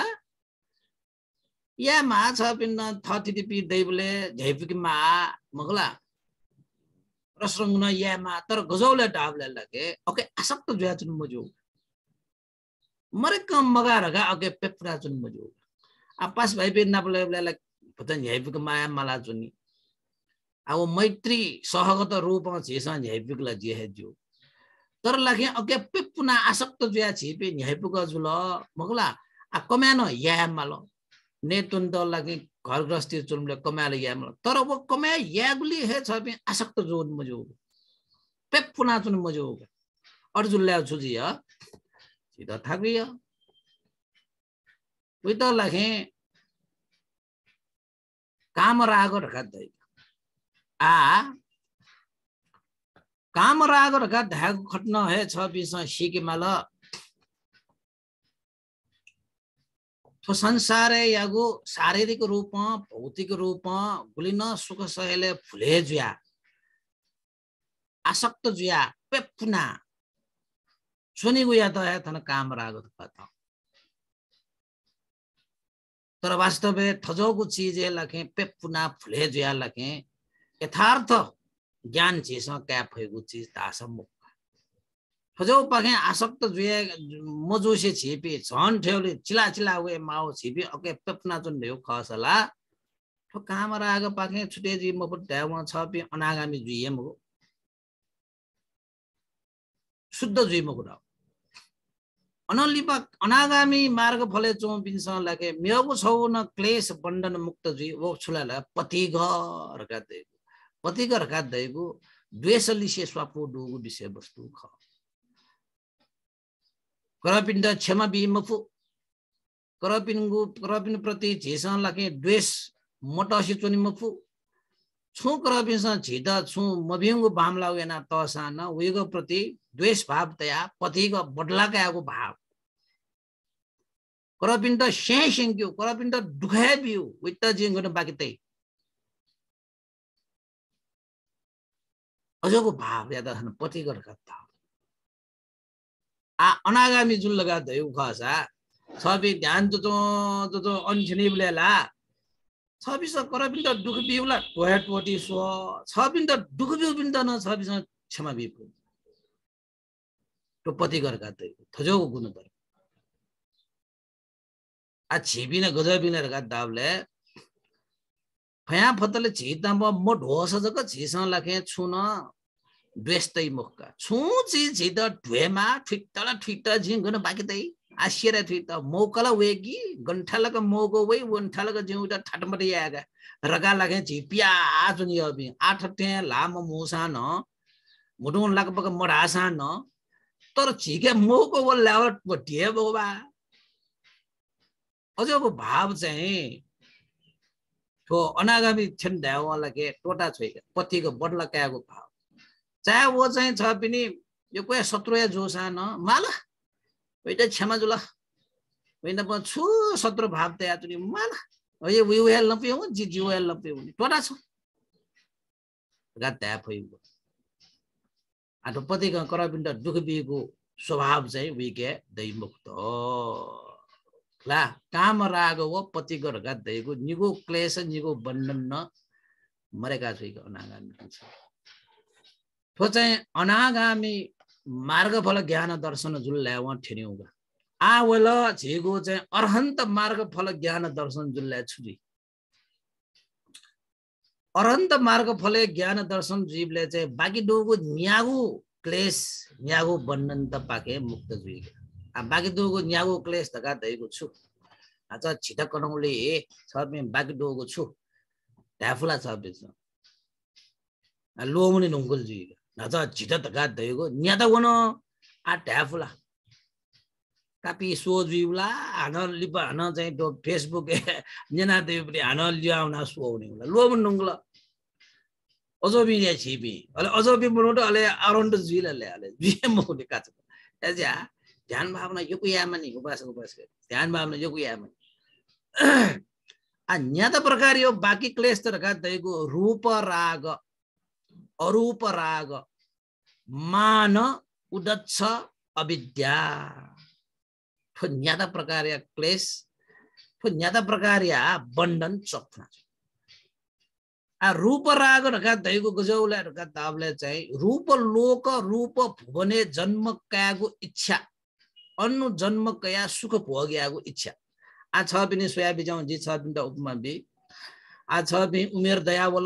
या मा छ पिन्न थतिपि दैबले झैफुकी मा मगला रसरंग न या मा तर गजौले डाबले लगे ओके आसक्त जुया चुन मजो मरे कम मगारगा अगे पेपरा चुन मजो आपास भाइ पे नापले पतन झैफुकी माया मला चुनी अब मैत्री सहगत रूप छेसा झैफुकला जे हेजो तर लागे अगे पेपुना आसक्त जुया छिपे झैफुक जुल मगला आ कम्यानो या मालो नेतुन द लागे घर गृहस्थी चुनले कमाले या मालो तर वो कमा यागुली हे छपे आसक्त जोन मजो पेपुना चुन मजो अर्जुनले छुजी ह सीधा थाकिया उत लागे काम राग रखा दै काम राग रखा धाग खट्न है छ बिस सिके माल तो संसारे यागु शारीरिक रूप भौतिक रूप गुलिन सुख सहेले फुले जुया आसक्त जुया पेपुना सुनि गुया त है तन काम राग पता तर वास्तव में थजोगु चीज है लखे पेपुना फुले जुया लखे यथार्थ ज्ञान चीज क्या फैगु चीज तास मुख थजो पखे आसक्त जुया मजु से छिपी झन ठेउले चिला चिला वे माओ छिपी ओके पेपुना जुन देउ खसला तो काम राग पखे छुटे जी म ड्याउ छपी अनागामी जुये म शुद्ध जुई म कुरा अनलिपा अनागामी मार्ग फले चौ बिन्स लागे मेगु छौ न क्लेश बन्धन मुक्त जुई वो छुलाला पतिघर का दैगु द्वेषलिसे स्वापु डुगु विषय वस्तु ख करपिन्द क्षमा बिमफु करपिन प्रति झेसा लागे द्वेष मोटसी चुनि मफु छु करपिन झिदा छु मबिंगु बामला वेना तसान उइगो प्रति द्वेष भाव तया पतिको बदलाका आगो भाव करपिन त शेंक्यु करपिन त दुखै बिउ वित जिंगन बाकी तै अजोको भाव या त पतिको रखता आ अनागामी जुल लगा दयु खसा छबि ध्यान जो अनछिनी बलेला छबि स करपिन त दुख बिउला टोया टोटी सो छबिन त दुख बिउ बिन त न छबि स क्षमा बिउ तो पति करका ते थजो गुण पर आ छिबिन गजबिन रका दाबले फया फतले छिता म ढोस जक छिस लाखे छुन द्वेष्टै मुखका छुची झित ढ्वेमा ठिट्टला ठिट्ट झिङ्गन बाकी तै आसिएर ठिट्ट मौकला वेगी गन्ठालक मौको वै वन्ठालक जिउटा ठाटमटे आगा रगा लागे झिपिया जुनि अबि आठटे लाम मुसान मुडुन लागबक मडासान तर झिके मौको व ल्यावट ढे बोबा अझको भाव चाहिँ ठो अनागामी छन्ड्यावाला के टोटा छैक पतिको बदला काको भाव चाहे वो चाहिँ छ पनि यो कोही शत्रु जोसा न माल वैटा क्षमा जुला वैना प छु शत्रु भाव त यातुनी माल ये वी वेल नपिउ जी जी वेल नपिउ टोटा छ गात्या फैगो आटो पतिको करबिन्द दुख बिगो स्वभाव चाहिँ विके दैमुक्त ला काम राग वो पतिको गदैको निगो क्लेश निगो बन्धन न मरेका छैको अनागामी छ तो चाहिँ अनागामी मार्गफल ज्ञान दर्शन जुल्ल्या व ठेन्युगा आ वेल झेगो चाहिँ अरहन्त मार्गफल ज्ञान दर्शन जुल्ल्या छुरी अरहन्त मार्गफल ज्ञान दर्शन जीवले चाहिँ बाकी दोगो न्यागु क्लेश न्यागु बन्धन त पाके मुक्त जुइगे आ बाकी दोगो न्यागु क्लेश त गादैको छु आज छिटा कनौले छर्मे बाकी दोगो छु ढाफुला छ बिच लोमुनि नुंगल जुइगे नाचा झिटा त गादैको न्यादा वनो आ ढाफुला कापी सोजुला हान लिपा हान चाहिँ दो फेसबुक नेना देवले हान ल्याउना सोउने होला लोमुनि नुंगल अजोबी या छिबी अले अजोबी मुनोट अले अराउन्ड जुइला ल्याले जुए मोले काच एजा ध्यान भावना यो कुयामा नि उपासक ध्यान भावना यो कुयामा आ न्यादा प्रकार यो बाकी क्लेश त गादैको रूप राग अरूप राग मान उदच्छ अविद्या न्यादा प्रकार या क्लेश न्यादा प्रकार या बन्धन चक्ना आ रूप राग रका दैको गजौला रका ताबले चाहिँ रूप लोक रूप भुवने जन्म कायाको इच्छा अन्नु जन्म कया सुख भोग्याको इच्छा आ छ पनि सोया बिजाउ जी छ पनि त उपमा बि आ छ पनि उमेर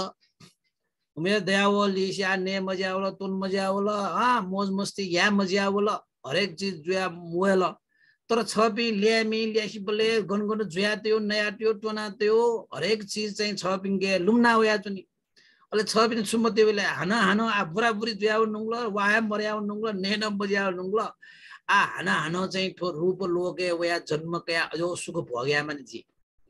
दयावल लिया ने मजावल तुन मजावल मौज मस्ती या मजावल हरेक चीज जुया मोयल तर छ पनि ल्यामी ल्यासी बले गनगन जुया त्यो नया त्यो टोना त्यो हरेक चीज चाहिँ छ पनि गे लुम्ना होया चुनी अले छ पनि सुमते बेले हाना हानो आ बुरा बुरी जुयाउ नुंगल वाया मर्याउ नुंगल नेन बजाउ नुंगल आ हाना हानो चाहिँ ठो रूप लोके वया जन्म कया अजो सुख भोग्या माने जी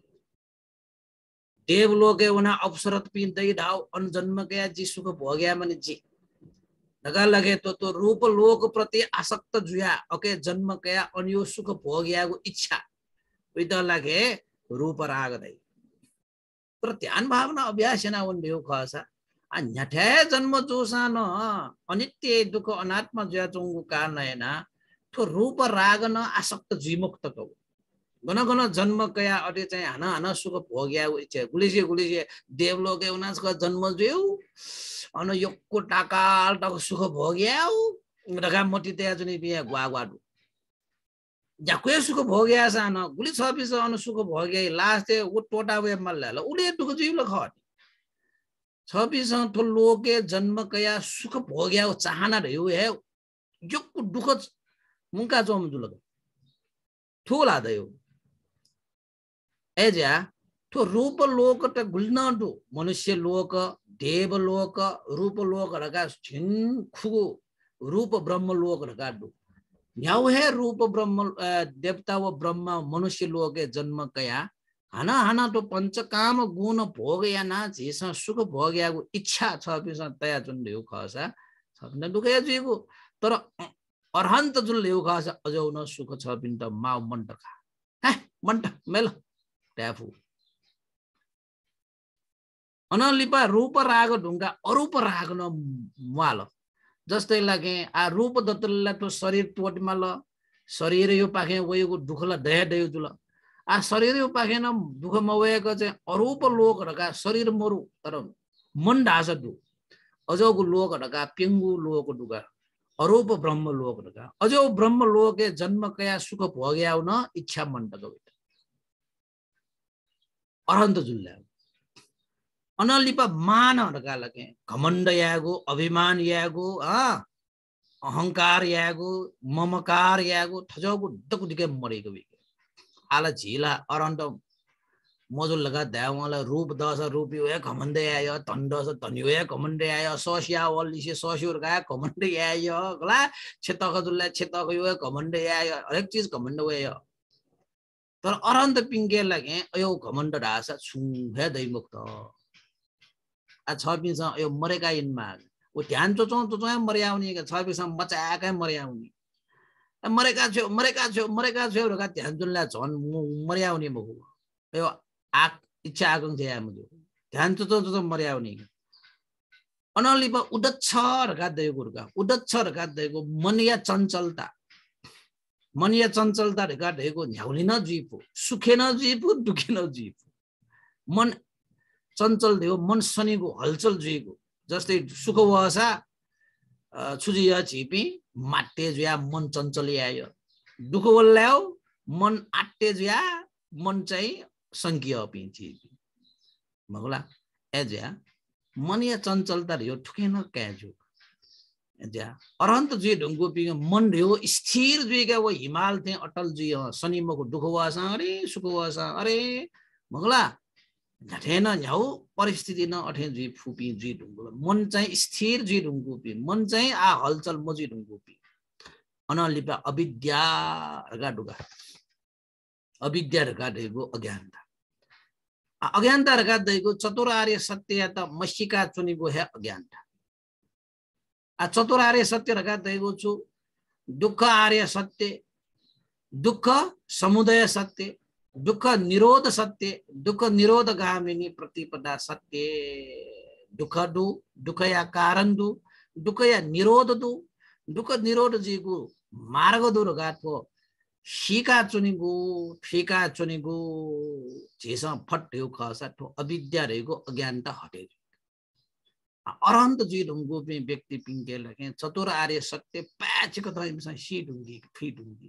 देव लोके वना अवसरत पिन्दै ढाउ अन जन्म कया जी सुख भोग्या माने जी नगा लगे तो रूप लोक प्रति आसक्त जुया ओके जन्म कया अन यो सुख भोग्याको इच्छा उइद लागे रूप राग दै तर ध्यान भावना अभ्यास ना वन देउ खसा आ न्याठे जन्म जोसा न अनित्य दुख अनात्मा जुया चंगु कारण हैना तो रूप राग न आसक्त जीमुक्त को गन गन जन्म कया अटे चाहिँ हाना हाना सुख भोग्याको इच्छा गुलिसे देवलोके उनासको जन्म जुयौ अन यक्को टाकाल टाको सुख भोग्याउ रगा मोटी त्या जुनि बिया ग्वाग्वाडु जाके सुख भोग्या सान गुली छपिस अन सुख भोग्या लास्ट उ टोटा वे मल्ला उले दुख जीवले खट छपिस तो लोके जन्म कया सुख भोग्याको चाहना रह्यो हे यक्को दुख मुंका चोम जुल ठोला दयो एजा तो रूप लोक त गुल्न दु मनुष्य लोक देव लोक रूप लोक रगा छिन खुगो रूप ब्रह्म लोक रगा दु न्याउ है रूप ब्रह्म देवता व ब्रह्म मनुष्य लोके जन्म कया हाना हाना तो पंचकाम गुण भोग या ना जेसा सुख भोग्याको इच्छा छ बिस तया जुन ल्यौ खसा सबने दुखया जीको तर अरहन्त जुन ल्यौ खसा अजौ न सुख छ बिन त माउ मन्ट खा हे मन्ट मेल ट्याफु अनलिपा रूप राग ढुंगा अरूप राग न माल जस्तै लागे आ रूप दत्तला तो शरीर टोटमा ल शरीर यो पाखे वयको दुखला दया दयो जुल आ शरीर यो पाखे न दुख मवएको चाहिँ अरूप लोक रका शरीर मरु तर मन ढास दु अजौको लोक रका पेंगु लोक दुगा अरूप ब्रह्म लोक रका अजौ ब्रह्म लोके जन्म कया सुख भोग्याउ न इच्छा मन त गयो अरहन्त जुल्ला अनलिपा मान हरका लगे घमण्ड यागो अभिमान यागो अहंकार यागो ममकार यागो ठजगो डक दिके मरेको बिके आला झिला अरन्त मजो लगा देवाला रूप दस रूपियो है घमण्ड आयो धण्ड स धन्यो है घमण्ड आयो ससिया वल्लिसे ससियोर का घमण्ड आयो गला छेतक जुल्ला छेतक यो घमण्ड आयो हरेक चीज घमण्ड आयो तर अरन्त पिंगे लगे अयो घमण्ड ढासा छुहे दैमुक्त आ छपिस यो मरेका इनमा ओ ध्यान चोचो मर्याउने के छपिस मचाकै मर्याउने मरेका छेउ रका ध्यान जुल्ला झन मर्याउने मगु यो इच्छा आकांक्षा मुझे ध्यान चोचो मर्याउने अनलिप उडच्छ रका दैको मनिया चञ्चलता ढेका ढेको झ्याउलिन जीपो सुखेन जीपो दुखेन जीपो मन चञ्चल थियो मन शनिको हलचल जुएको जस्तै सुख वहसा छुजिया छिपी माटे जुया मन चञ्चल आयो दुख वल्ल्याओ मन आट्टे जुया मन चाहिँ संकीय पिन्छी मगला एज्या मन या चञ्चलता रियो ठुकेन क्याजु एज्या अरन्त जुइ ढुङ्गो पि मन रियो स्थिर जुइका वो हिमाल थे अटल जुइ शनिमको दुख वहसा अरे सुख वहसा अरे मगला झठेन झ्याउ परिस्थिति न अठे जुइ फुपी जुइ ढुङ्गो मन चाहिँ स्थिर जुइ ढुङ्गो पि मन चाहिँ आ हलचल मजुइ ढुङ्गो पि अनलिपा अविद्या रगा डुगा अविद्या रगा ढेको अज्ञानता रगा ढेको चतुर आर्य सत्य या त मसिका चुनिगो है अज्ञानता आ चतुर आर्य सत्य रगा ढेको छु दुःख आर्य सत्य दुःख समुदय सत्य दुःख निरोध सत्य दुःख निरोध गामिनी प्रतिपदा सत्य दुःख दु दुःख या कारण दु दुःख या निरोध दु दुःख निरोध जीगु मार्ग दु रगाको शिका चुनिगु फिका चुनिगु जेस फट्यो खसा ठो अविद्या रहेको अज्ञानता हटे अरन्त जी ढुङ्गु पे व्यक्ति पिंके लगे चतुर आर्य सत्य प्याचको त इमसा सी ढुङ्गी फी ढुङ्गी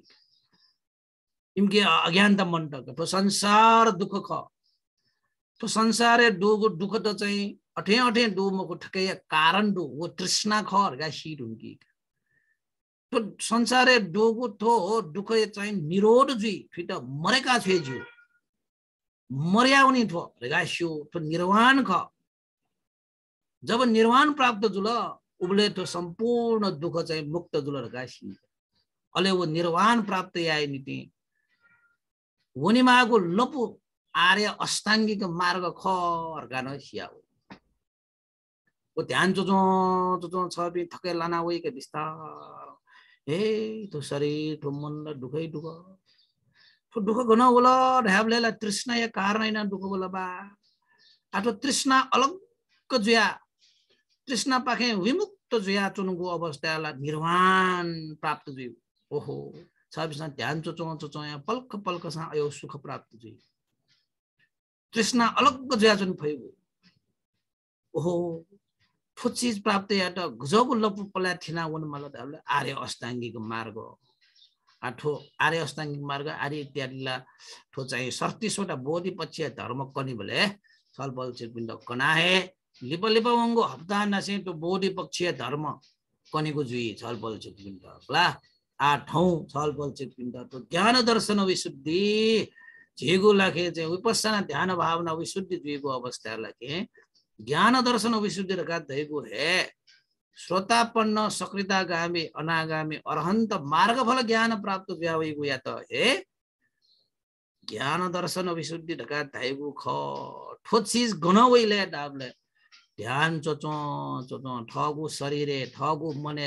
इनके अज्ञानता मण्डक तो संसार दुख ख तो संसारे दुख दुख त चाहिँ अठे अठे दुमको ठकै कारण दु वो तृष्णा ख हरगा सी ढुङ्गी तो संसारे दुख थो दुख चाहिँ निरोध जुइ फिट मरेका छे जु मर्याउने थो हरगा स्यो तो निर्वाण ख जब निर्वाण प्राप्त जुल उबले तो संपूर्ण दुख चाहिँ मुक्त जुल हरगा सी अले वो निर्वाण प्राप्त आए नीति वनिमागो लपु आर्य अष्टाङ्गिक मार्ग खर्गान सियाउ वो ध्यान चोचो छबि थके लाना वइ के विस्तार ए तो शरीर तो मन दुखै दुख तो दुख गन होला ढाबलेला तृष्णा या कारण हैन दुख होला बा आतो तृष्णा अलग जुया तृष्णा पाखे विमुक्त जुया चुनुको अवस्थाला निर्वाण प्राप्त जुइ ओहो सबैसँग ध्यान चोचो यहाँ पल्क सा आयो सुख प्राप्त जुइ तृष्णा अलग जुया जुन भयो ओहो ठो चीज प्राप्त या त गजको लपु पला थिना वन मला दाले आर्य अष्टाङ्गिक मार्ग आठो आर्य अष्टाङ्गिक मार्ग आर्य इत्यादिला ठो चाहिँ 37वटा बोधि पक्षीय धर्म कनि भले छलबल चिरपिण्ड कनाहे लिप लिप वंगो हप्ता नसे तो बोधि पक्षीय धर्म कनिको जुइ छलबल चिरपिण्ड ला आठौं छलबल चिरपिण्ड तो ज्ञान दर्शन विशुद्धि जेगो लाखे चाहिँ विपස්සना ध्यान भावना विशुद्धि जुइको अवस्था लाखे ज्ञान दर्शन विशुद्धि रखा दैगो है श्रोतापन्न सकृतागामी अनागामी अरहंत मार्ग फल ज्ञान प्राप्त व्यावैगो या त है ज्ञान दर्शन विशुद्धि रखा दैगो ख ठो चीज गनवैले डाबले ध्यान चोचो ठगु शरीरे ठगु मने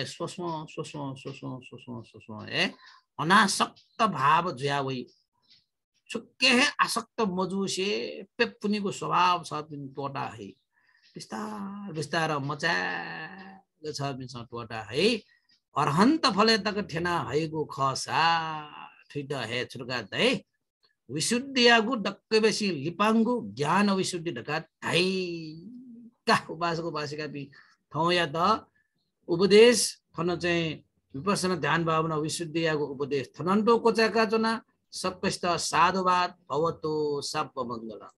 सोसो है अनासक्त भाव ज्यावै चुके है आसक्त मजुसे पेपुनीको स्वभाव छ पिन टोटा है विस्तार विस्तार मचा छ पिन टोटा है अरहंत फले तक ठेना हैगो खसा ठिट है छुर्गा दै विशुद्धियागु डक्कै बेसी लिपांगु ज्ञान विशुद्धि ढका धै का उपासको उपासिका पि ठाउँ या त उपदेश थन चाहिँ विपස්සना ध्यान भावना विशुद्धियागु उपदेश थनन्तो कोचाका चना सबैस्त साधुवाद भवतो सब मंगल।